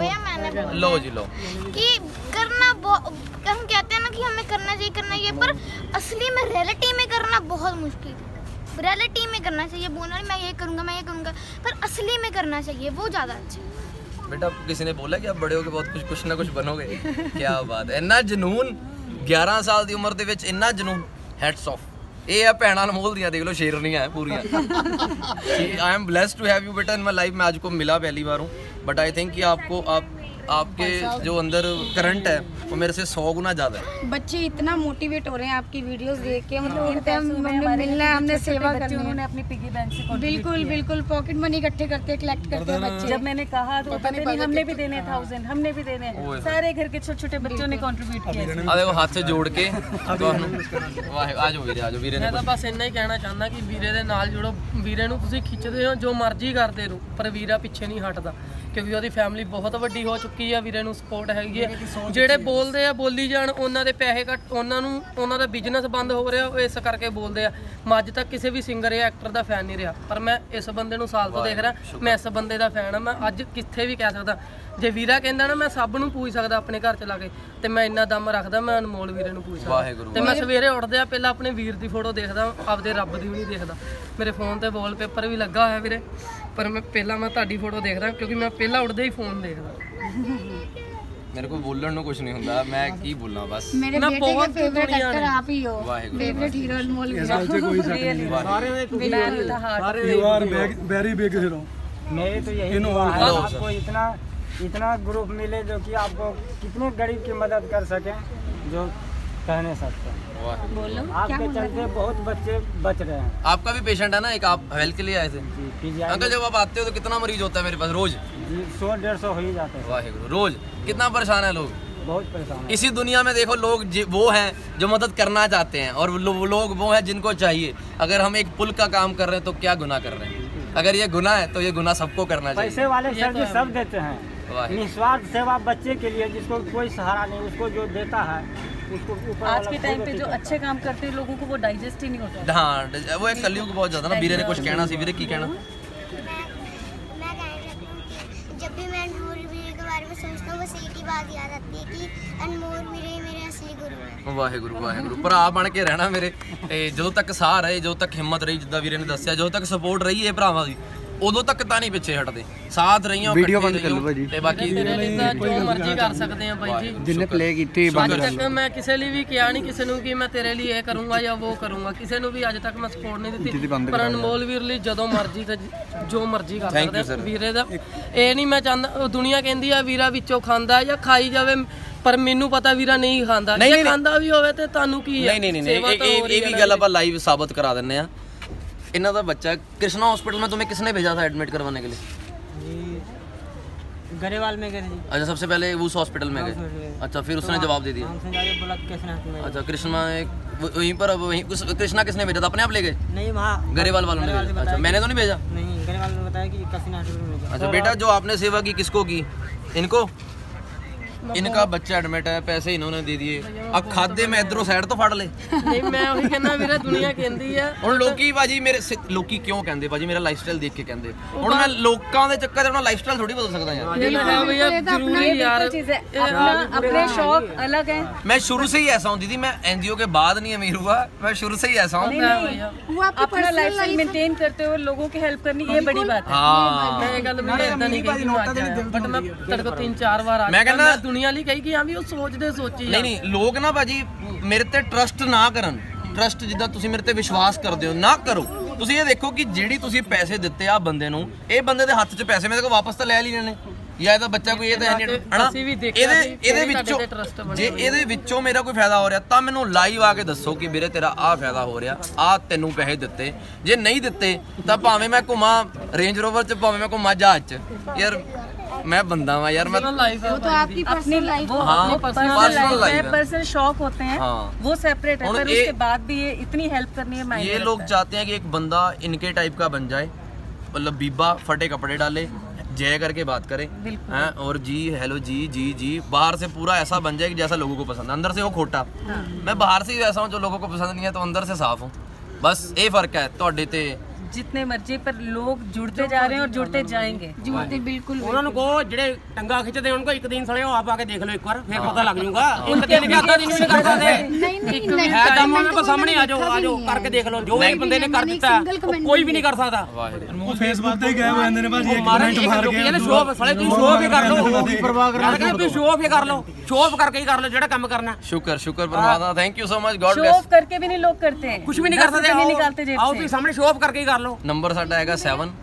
लो जी लो कि करना हम कहते हैं ना कि हमें करना चाहिए पर असली में रियलिटी में करना बहुत मुश्किल है। रियलिटी में करना चाहिए, बोलना मैं ये करूँगा, पर असली में करना चाहिए, वो ज़्यादा अच्छा। बेटा किसी ने बोला कि आप बड़े होके बहुत कुछ ना कुछ बनोगे? क्या बात है, इन्ना जुनून 11 साल की उम्र ਦੇ ਵਿੱਚ, इन्ना जुनून, ਹੈਟਸ ਆਫ। ਇਹ ਆ ਭੈਣਾਂ ਅਨਮੋਲ ਦੀਆਂ, ਦੇਖ ਲਓ ਸ਼ੇਰਨੀਆਂ ਹੈ ਪੂਰੀਆਂ। I am blessed to have you बेटा इन माई लाइफ। मैं आज को मिला पहली बार हूँ, बट आई थिंक कि आपको आपके जो अंदर करंट है वो मेरे से 100 गुना ज़्यादा है। बच्चे इतना मोटिवेट हो रहे हैं आपकी वीडियोस देख के, मतलब हमने मिलना है, हमने सेवा करनी है। उन्होंने अपनी पिगी बैंक से बिल्कुल पॉकेट मनी इकट्ठे करते, कलेक्ट करते हैं बच्चे। जब मैंने कहा तो पता नहीं हमने भी देने 1000, हमने भी देने, सारे घर के छोटे बच्चों ने कंट्रीब्यूट किया। आ देखो हाथ से जोड़ के आज वीरे मैं तो बस इन्ना ही कहना चाहता कि वीरे दे नाल जुड़ो, वीरे नूं तुसीं खिੱਚਦੇ हो, जो मर्जी करते रहो, पर वीरा पिछे नहीं हटदा क्योंकि ਉਹਦੀ ਫੈਮਿਲੀ ਬਹੁਤ ਵੱਡੀ ਹੋ ਚੁੱਕੀ ਆ। ਵੀਰੇ ਨੂੰ ਸਪੋਰਟ ਹੈਗੀ ਹੈ। ਜਿਹੜੇ ਬੋਲਦੇ ਆ ਬੋਲੀ ਜਾਣ, ਉਹਨਾਂ ਦੇ ਪੈਸੇ ਘੱਟ, ਉਹਨਾਂ ਦਾ ਬਿਜ਼ਨਸ ਬੰਦ ਹੋ ਰਿਹਾ, ਉਹ ਇਸ ਕਰਕੇ ਬੋਲਦੇ ਆ। ਮੈਂ ਅੱਜ ਤੱਕ ਕਿਸੇ ਵੀ ਸਿੰਗਰ ਜਾਂ ਐਕਟਰ ਦਾ ਫੈਨ ਨਹੀਂ ਰਿਹਾ, ਪਰ ਮੈਂ ਇਸ ਬੰਦੇ ਨੂੰ ਸਾਲ ਤੋਂ ਦੇਖ ਰਿਹਾ, ਮੈਂ ਇਸ ਬੰਦੇ ਦਾ ਫੈਨ ਆ। ਮੈਂ ਅੱਜ ਕਿੱਥੇ ਵੀ ਕਹਿ ਸਕਦਾ, ਜੇ ਵੀਰਾ ਕਹਿੰਦਾ ਨਾ ਮੈਂ ਸਭ ਨੂੰ ਪੁੱਛ ਸਕਦਾ ਆਪਣੇ ਘਰ ਚ ਲਾ ਕੇ, ਤੇ ਮੈਂ ਇੰਨਾ ਦਮ ਰੱਖਦਾ ਮੈਂ ਅਨਮੋਲ ਵੀਰੇ ਨੂੰ ਪੁੱਛ ਸਕਦਾ। ਤੇ ਮੈਂ ਸਵੇਰੇ ਉੱਠਦੇ ਆ ਪਹਿਲਾਂ ਆਪਣੇ ਵੀਰ ਦੀ ਫੋਟੋ ਦੇਖਦਾ, ਆਪਦੇ ਰੱਬ ਦੀ ਵੀ ਨਹੀਂ ਦੇਖਦਾ। ਮੇਰੇ ਫੋਨ ਤੇ ਵਾਲਪੇਪਰ ਵੀ ਲੱਗਾ ਹੋਇਆ ਵੀਰੇ, पर मैं पहला मैं ताड़ी फोटो देखदा क्योंकि मैं पहला उठदे ही फोन देखदा। मेरे को बोलने को कुछ नहीं होता, मैं की बोलना बस। मेरे बेटे का फेवरेट एक्टर आप ही हो, फेवरेट हीरो अनमोल वीरा। कोई शक नहीं, सारे you are very big hero. मेरे तो यही आपको इतना ग्रुप मिले जो कि आपको कितने गरीब की मदद कर सके, जो कह नहीं सकते। बोलो, आपके चलते बहुत बच्चे बच रहे हैं। आपका भी पेशेंट है ना एक, आप हेल्थ के लिए आए थे? अंकल जब आप आते हो तो कितना मरीज होता है मेरे पास रोज? 100-150 हो ही जाते हैं। वाहेगुरु, रोज कितना परेशान है लोग, बहुत परेशान है। इसी दुनिया में देखो लोग वो हैं जो मदद करना चाहते हैं, और लोग वो हैं जिनको चाहिए। अगर हम एक पुल का काम कर रहे हैं तो क्या गुनाह कर रहे हैं? अगर ये गुनाह है तो ये गुनाह सबको करना चाहिए। पैसे वाले सर्विस सब देते हैं, निस्वार्थ सेवा बच्चे के लिए, जिसको कोई सहारा नहीं, उसको जो देता है उसको ऊपर आज के टाइम पे जो अच्छे काम करते हैं लोगों को वो डाइजेस्ट ही नहीं होता। हाँ वो एक कलयुग बहुत ज्यादा ना। वीरे ने कुछ कहना सी, वीरे की कहना? मैं कहना चाहती हूँ कि जब भी मैं अनमोल वीरे के बारे में सोचता हूँ बस एक ही बात याद आती है कि अनमोल वीरे मेरे असली गुरु है। ਵਾਹਿਗੁਰੂ ਵਾਹਿਗੁਰੂ। ਭਰਾ ਬਣ ਕੇ ਰਹਿਣਾ ਮੇਰੇ, ਤੇ ਜਦੋਂ ਤੱਕ ਸਾਹ ਰਹੇ, ਜਦੋਂ ਤੱਕ ਹਿੰਮਤ ਰਹੀ, ਜਿੱਦਾਂ ਵੀਰੇ ਨੇ ਦੱਸਿਆ, ਜਦੋਂ ਤੱਕ ਸਪੋਰਟ ਰਹੀ ਹੈ ਭਰਾਵਾਂ ਦੀ, ਉਦੋਂ ਤੱਕ ਤਾਂ ਨਹੀਂ ਪਿੱਛੇ ਹਟਦੇ, ਸਾਥ ਰਹੀਆਂ। ਵੀਡੀਓ ਬੰਦ ਕਰ ਲਓ ਭਾਜੀ। ਤੇ ਬਾਕੀ ਤੇਰੇ ਲਈ ਤਾਂ ਜੋ ਮਰਜ਼ੀ ਕਰ ਸਕਦੇ ਆ ਬਾਈ ਜੀ, ਜਿੰਨੇ ਪਲੇ ਕੀਤੀ ਬੰਦ ਕਰ ਲਓ। ਅੱਜ ਤੱਕ ਮੈਂ ਕਿਸੇ ਲਈ ਵੀ ਕਿਹਾ ਨਹੀਂ ਕਿਸੇ ਨੂੰ ਕਿ ਮੈਂ ਤੇਰੇ ਲਈ ਇਹ ਕਰੂੰਗਾ ਜਾਂ ਉਹ ਕਰੂੰਗਾ, ਕਿਸੇ ਨੂੰ ਵੀ ਅੱਜ ਤੱਕ ਮੈਂ ਸਪੋਰਟ ਨਹੀਂ ਦਿੱਤੀ। ਪਰ ਅਨਮੋਲ ਵੀਰ ਲਈ ਜਦੋਂ ਮਰਜ਼ੀ ਤੇ ਜੋ ਮਰਜ਼ੀ ਕਰ ਸਕਦੇ ਵੀਰੇ ਦਾ। ਇਹ ਨਹੀਂ ਮੈਂ ਚਾਹੁੰਦਾ, ਦੁਨੀਆ ਕਹਿੰਦੀ ਆ ਵੀਰਾ ਵਿੱਚੋਂ ਖਾਂਦਾ ਜਾਂ ਖਾਈ ਜਾਵੇ, ਪਰ ਮੈਨੂੰ ਪਤਾ ਵੀਰਾ ਨਹੀਂ ਖਾਂਦਾ। ਜੇ ਖਾਂਦਾ ਵੀ ਹੋਵੇ ਤੇ ਤੁਹਾਨੂੰ ਕੀ ਹੈ? ਨਹੀਂ ਇਹ ਵੀ ਗੱਲ ਆਪਾਂ ਲਾਈਵ ਸਾਬਤ ਕਰਾ ਦਿੰਨੇ ਆ। इन्ना दा बच्चा कृष्णा हॉस्पिटल में तुम्हें किसने भेजा था एडमिट करवाने के लिए? गरेवाल में गए जी। अच्छा सबसे पहले उस हॉस्पिटल में गए। अच्छा फिर उसने जवाब दे दिया। अच्छा कृष्णा वहीं पर कृष्णा किसने भेजा था? अपने आप ले गए? नहीं वहाँ गरेवाल वालों ने भेजा। अच्छा मैंने तो नहीं भेजा? नहीं गरेवाल ने बताया कि कृष्णा हॉस्पिटल में। अच्छा बेटा जो आपने सेवा की किसको की? इनको? इनका बच्चा एडमिट है, पैसे इन्होंने दे दिए, अब खादे में इधरों साइड तो फड़ ले। नहीं मैं वही कहना मेरा दुनिया कहती है ਹੁਣ ਲੋਕੀ ਭਾਜੀ ਮੇਰੇ ਲੋਕੀ ਕਿਉਂ ਕਹਿੰਦੇ ਭਾਜੀ ਮੇਰਾ ਲਾਈਫਸਟਾਈਲ ਦੇਖ ਕੇ ਕਹਿੰਦੇ। ਹੁਣ ਮੈਂ ਲੋਕਾਂ ਦੇ ਚੱਕਰ 'ਚ ਆਪਣਾ ਲਾਈਫਸਟਾਈਲ ਥੋੜੀ ਬਦਲ ਸਕਦਾ ਯਾਰ। ये है भैया जरूरी यार, अपने शौक अलग हैं। मैं शुरू से ही ऐसा हूँ दीदी, मैं एनजीओ के बाद नहीं अमीर हुआ, मैं शुरू से ही ऐसा हूँ। अपना लाइफस्टाइल मेंटेन करते हुए लोगों की हेल्प करनी ये बड़ी बात है। हाँ मैं ये गल भी इतना नहीं कही, बट मैं तेरे को 3-4 बार मैं कहना दुनिया ਲਈ ਕਹੀ ਕਿ ਹਾਂ ਵੀ ਉਹ ਸੋਚਦੇ ਸੋਚੀ ਨਹੀਂ ਲੋਕ ਨਾ ਭਾਜੀ ਮੇਰੇ ਤੇ ਟਰਸਟ ਨਾ ਕਰਨ। ਟਰਸਟ ਜਿੱਦਾਂ ਤੁਸੀਂ ਮੇਰੇ ਤੇ ਵਿਸ਼ਵਾਸ ਕਰਦੇ ਹੋ ਨਾ ਕਰੋ। ਤੁਸੀਂ ਇਹ ਦੇਖੋ ਕਿ ਜਿਹੜੀ ਤੁਸੀਂ ਪੈਸੇ ਦਿੱਤੇ ਆ ਬੰਦੇ ਨੂੰ, ਇਹ ਬੰਦੇ ਦੇ ਹੱਥ 'ਚ ਪੈਸੇ ਮੇਰੇ ਕੋਲ ਵਾਪਸ ਤਾਂ ਲੈ ਲੈਣੇ ਨੇ, ਜਾਂ ਇਹਦਾ ਬੱਚਾ ਕੋਈ ਇਹ ਤਾਂ ਨਹੀਂ ਹਨਾ। ਇਹਦੇ ਵਿੱਚੋਂ ਜੇ ਇਹਦੇ ਵਿੱਚੋਂ ਮੇਰਾ ਕੋਈ ਫਾਇਦਾ ਹੋ ਰਿਹਾ ਤਾਂ ਮੈਨੂੰ ਲਾਈਵ ਆ ਕੇ ਦੱਸੋ ਕਿ ਵੀਰੇ ਤੇਰਾ ਆਹ ਫਾਇਦਾ ਹੋ ਰਿਹਾ, ਆਹ ਤੈਨੂੰ ਪੈਸੇ ਦਿੱਤੇ। ਜੇ ਨਹੀਂ ਦਿੱਤੇ ਤਾਂ ਭਾਵੇਂ ਮੈਂ ਘੁੰਮਾਂ ਰੇਂਜ ਰੋਵਰ 'ਚ, ਭਾਵੇਂ ਮੈਂ ਘੁੰਮਾਂ ਜਹਾਜ਼ 'ਚ, ਯਾਰ मैं बंदा हूँ यार। मैं वो तो आपकी पर्सनल लाइफ है, हाँ पर्सनल शौक होते हैं, वो सेपरेट है, पर उसके बाद भी ये इतनी हेल्प करनी है। ये लोग चाहते हैं कि एक बंदा इनके टाइप का बन जाए, मतलब बीबा फटे कपड़े डाले, जय करके बात करे हैं, और जी हेलो जी जी जी, बाहर से पूरा ऐसा बन जाए कि जैसा लोगों को पसंद है, अंदर से वो खोटा। मैं बाहर से ही वैसा हूँ जो लोगों को पसंद नहीं है, तो अंदर से साफ हूँ। बस ये फर्क है ਤੁਹਾਡੇ ਤੇ। जितने मर्जी पर लोग जुड़ते जा रहे हैं और जुड़ते जाएंगे। जुड़ते बिल्कुल उन्होंने को जेड़े टंगा खिंचते उनको एक दिन सड़े आप आके देख लो एक बार, फिर पता लग जाऊंगा। एक दिन भी आधा दिन भी नहीं कर सकते है, दम उनको सामने आ जाओ करके देख लो। जो एक बंदे ने कर दिता कोई भी नहीं कर सकता। वो फेसबुक पे गए हुए ने भाजी, एक कमेंट मार के ना शो साले तुम शो भी कर लो, परवाह कर लो, शो भी कर लो, शो ऑफ करके ही कर लो जेड़ा काम करना। शुक्र शुक्र परमात्मा, thank you so much, God bless. Show off करके भी नहीं लोग करते हैं, कुछ भी नहीं कर सकते, नहीं निकालते जेब से। आओ भी सामने शो ऑफ करके ही कर लो। नंबर साडा हैगा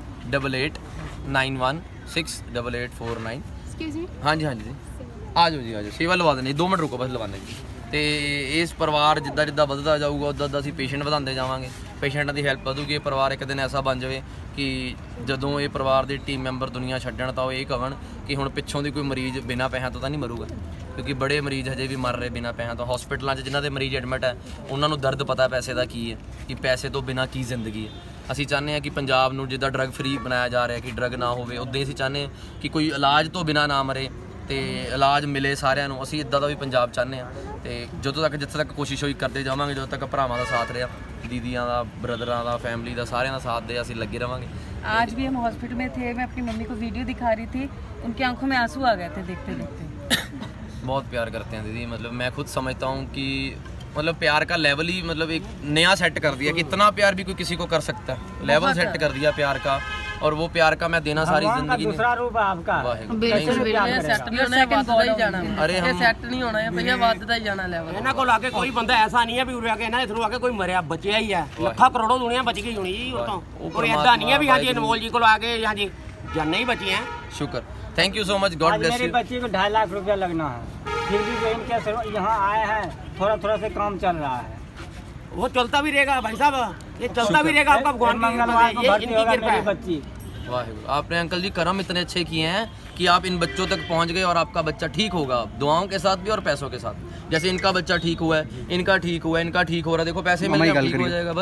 7889168849। एक्सक्यूज मी, हाँ जी हाँ जी आ जाओ जी, आ जाओ, सेवा लवा देनी, 2 मिनट रुको बस लवाने जी। ਤੇ ਇਸ ਪਰਿਵਾਰ ਜਿੱਦਾਂ ਜਿੱਦਾਂ ਵੱਧਦਾ ਜਾਊਗਾ ਉੱਦਾਂ ਅਸੀਂ ਪੇਸ਼ੈਂਟ ਵਧਾਉਂਦੇ ਜਾਵਾਂਗੇ, ਪੇਸ਼ੈਂਟਾਂ ਦੀ ਹੈਲਪ ਵਧੂਗੀ। ਇਹ ਪਰਿਵਾਰ ਇੱਕ ਦਿਨ ਐਸਾ ਬਣ ਜਾਵੇ ਕਿ ਜਦੋਂ ਇਹ ਪਰਿਵਾਰ ਦੇ ਟੀਮ ਮੈਂਬਰ ਦੁਨੀਆ ਛੱਡਣ ਤਾਂ ਉਹ ਇਹ ਕਹਣ ਕਿ ਹੁਣ ਪਿੱਛੋਂ ਦੀ ਕੋਈ ਮਰੀਜ਼ ਬਿਨਾਂ ਪੈਸਿਆਂ ਤੋਂ ਤਾਂ ਨਹੀਂ ਮਰੂਗਾ, ਕਿਉਂਕਿ ਬੜੇ ਮਰੀਜ਼ ਹਜੇ ਵੀ ਮਰ ਰਹੇ ਬਿਨਾਂ ਪੈਸਿਆਂ ਤੋਂ। ਹਸਪੀਟਲਾਂ 'ਚ ਜਿਨ੍ਹਾਂ ਦੇ ਮਰੀਜ਼ ਐਡਮਿਟ ਹੈ ਉਹਨਾਂ ਨੂੰ ਦਰਦ ਪਤਾ ਪੈਸੇ ਦਾ ਕੀ ਹੈ, ਕਿ ਪੈਸੇ ਤੋਂ ਬਿਨਾਂ ਕੀ ਜ਼ਿੰਦਗੀ ਹੈ। ਅਸੀਂ ਚਾਹੁੰਦੇ ਹਾਂ ਕਿ ਪੰਜਾਬ ਨੂੰ ਜਿੱਦਾਂ ਡਰੱਗ ਫਰੀ ਬਣਾਇਆ ਜਾ ਰਿਹਾ, ਕਿ ਡਰੱਗ ਨਾ ਹੋਵੇ, ਉੱਦਾਂ ਹੀ ਅਸੀਂ ਚਾਹੁੰਦੇ ਹਾਂ ਕਿ ਕੋਈ ਇਲਾਜ ਤੋਂ ਬਿਨਾਂ ਨਾ ਮਰੇ ਤੇ ਇਲਾਜ ਮਿਲੇ ਸਾਰਿਆਂ ਨੂੰ। ਅਸੀਂ ਇੱਦਾਂ ਦਾ ਵੀ ਪੰਜਾਬ ਚਾਹੁੰਦੇ ਹਾਂ ਤੇ ਜਦੋਂ ਤੱਕ ਜਿੱਥੇ ਤੱਕ ਕੋਸ਼ਿਸ਼ ਹੋਈ ਕਰਦੇ ਜਾਵਾਂਗੇ, ਜਦੋਂ ਤੱਕ ਭਰਾਵਾਂ ਦਾ ਸਾਥ ਰਿਹਾ, दीदियाँ का, बरदर का, फैमिली का, सारे का साथ दे, असीं लगे रहेंगे। आज भी हम हॉस्पिटल में थे, मैं अपनी मम्मी को वीडियो दिखा रही थी, उनकी आंखों में आंसू आ गए थे देखते देखते। बहुत प्यार करते हैं दीदी, मतलब मैं खुद समझता हूँ कि मतलब प्यार का लेवल ही मतलब एक नया सेट कर दिया कि इतना प्यार भी कोई किसी को कर सकता है, लेवल सेट कर दिया प्यार का। और वो प्यार का मैं देना सारी जिंदगी दूसरा रूप है आपका। सेट नहीं होना है, वादा ही जाना। अरे हम सेट नहीं होना है भैया, वादा ही जाना लेवल। इन्हां कोल आके कोई बंदा ऐसा नहीं है भी उरे आके इन्हां इधरों आके कोई मरिया बचिया ही है, ਲੱਖਾਂ ਕਰੋੜੋं दुनिया बच गई होनी जी उतों। और ऐसा नहीं है भी हां जी अनमोल जी कोल आके हां जी जान नहीं बची हैं। शुक्र, thank you so much, God bless you. मेरी बच्ची को 2.5 लाख रुपया लगना है, फिर भी जो इनके यहाँ आए हैं थोड़ा थोड़ा से काम चल रहा है। वो चलता भी रहेगा भाई साहब, ये चलता भी रहेगा आपका भगवान मंगलवार को भर्ती होगा मेरी बच्ची। वाहिगुरू, आपने अंकल जी कर्म इतने अच्छे किए हैं कि आप इन बच्चों तक पहुंच गए और आपका बच्चा ठीक होगा, दुआओं के साथ भी और पैसों के साथ। जैसे इनका बच्चा ठीक हुआ है, इनका ठीक हुआ है, इनका ठीक हो रहा है, देखो पैसे मिल गए, ठीक हो जाएगा। बस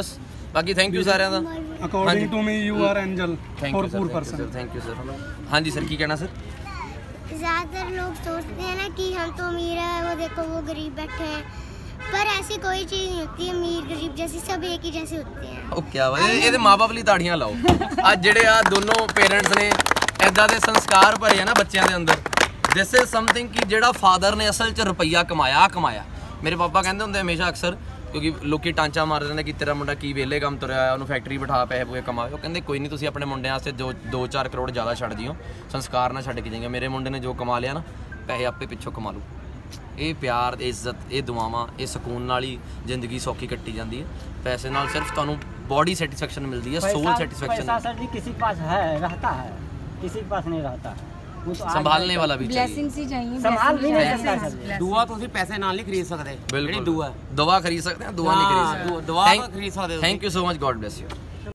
ਬਾਕੀ ਥੈਂਕ ਯੂ ਸਾਰਿਆਂ ਦਾ। According to me you are angel thank for you poor sir, person. Thank you sir. ਹਾਂਜੀ ਸਰ, ਕੀ ਕਹਿਣਾ ਸਰ? ज़्यादातर लोग सोचते हैं ना कि हम तो अमीर है, वो देखो वो गरीब बैठे हैं, पर ऐसी कोई चीज़ नहीं होती। अमीर गरीब जैसी सब एक ही जैसे होते हैं। ਉਹ ਕਿਆ ਵਾ, ਇਹਦੇ ਮਾਪੇ ਲਈ ਤਾੜੀਆਂ ਲਾਓ। ਅੱਜ ਜਿਹੜੇ ਆ ਦੋਨੋਂ ਪੇਰੈਂਟਸ ਨੇ ਐਦਾਂ ਦੇ ਸੰਸਕਾਰ ਭਰੇ ਆ ਨਾ ਬੱਚਿਆਂ ਦੇ ਅੰਦਰ। ਦਿਸ ਇਜ਼ ਸਮਥਿੰਗ ਕਿ ਜਿਹੜਾ ਫਾਦਰ ਨੇ ਅਸਲ 'ਚ ਰੁਪਈਆ ਕਮਾਇਆ। ਮੇਰੇ ਪਾਪਾ ਕਹਿੰਦੇ ਹੁੰਦੇ ਹਮੇਸ਼ਾ ਅਕਸਰ, ਕਿਉਂਕਿ ਲੋਕੀ ਟਾਂਚਾ ਮਾਰ ਦਿੰਦੇ ਕਿ ਤੇਰਾ ਮੁੰਡਾ ਕੀ ਵਿਹਲੇ ਕੰਮ ਤੁਰਿਆ ਆ, ਉਹਨੂੰ ਫੈਕਟਰੀ ਬਿਠਾ ਪੈਸੇ ਪੂਏ ਕਮਾਏ। ਉਹ ਕਹਿੰਦੇ ਕੋਈ ਨਹੀਂ, ਤੁਸੀਂ ਆਪਣੇ ਮੁੰਡਿਆਂ ਵਾਸਤੇ 2-4 ਕਰੋੜ ਜ਼ਿਆਦਾ ਛੱਡ ਦਿਓ, ਸੰਸਕਾਰ ਨਾ ਛੱਡ ਕੇ ਜਾਈਏ। ਮੇਰੇ ਮੁੰਡੇ ਨੇ ਜੋ ਕਮਾ ਲਿਆ ਨਾ, ਪੈਸੇ ਆਪੇ ਪਿੱਛੋਂ ਕਮਾ ਲੂ। ਇਹ ਪਿਆਰ, ਇਹ ਇੱਜ਼ਤ, ਇਹ ਦੁਆਵਾਂ, ਇਹ ਸਕੂਨ ਨਾਲ ਹੀ ਜ਼ਿੰਦਗੀ ਸੌਖੀ ਕੱਟੀ ਜਾਂਦੀ ਹੈ। ਪੈਸੇ ਨਾਲ ਸਿਰਫ ਤੁਹਾਨੂੰ बॉडी सेटिस्फेक्शन मिलती है, सोल सेटिस्फेक्शन। पैसा सर जी किसी के पास है, रहता है, किसी के पास नहीं रहता है। वो तो संभालने वाला भी चाहिए, ब्लेसिंग्स ही चाहिए, संभाल भी नहीं सकता सर। दुआ तो पैसे नाल नहीं खरीद सकते। बिल्कुल, दुआ खरीद सकते हैं, दुआ नहीं खरीद सकते। दुआ खरीद सकते हो। Thank you so much, God bless you.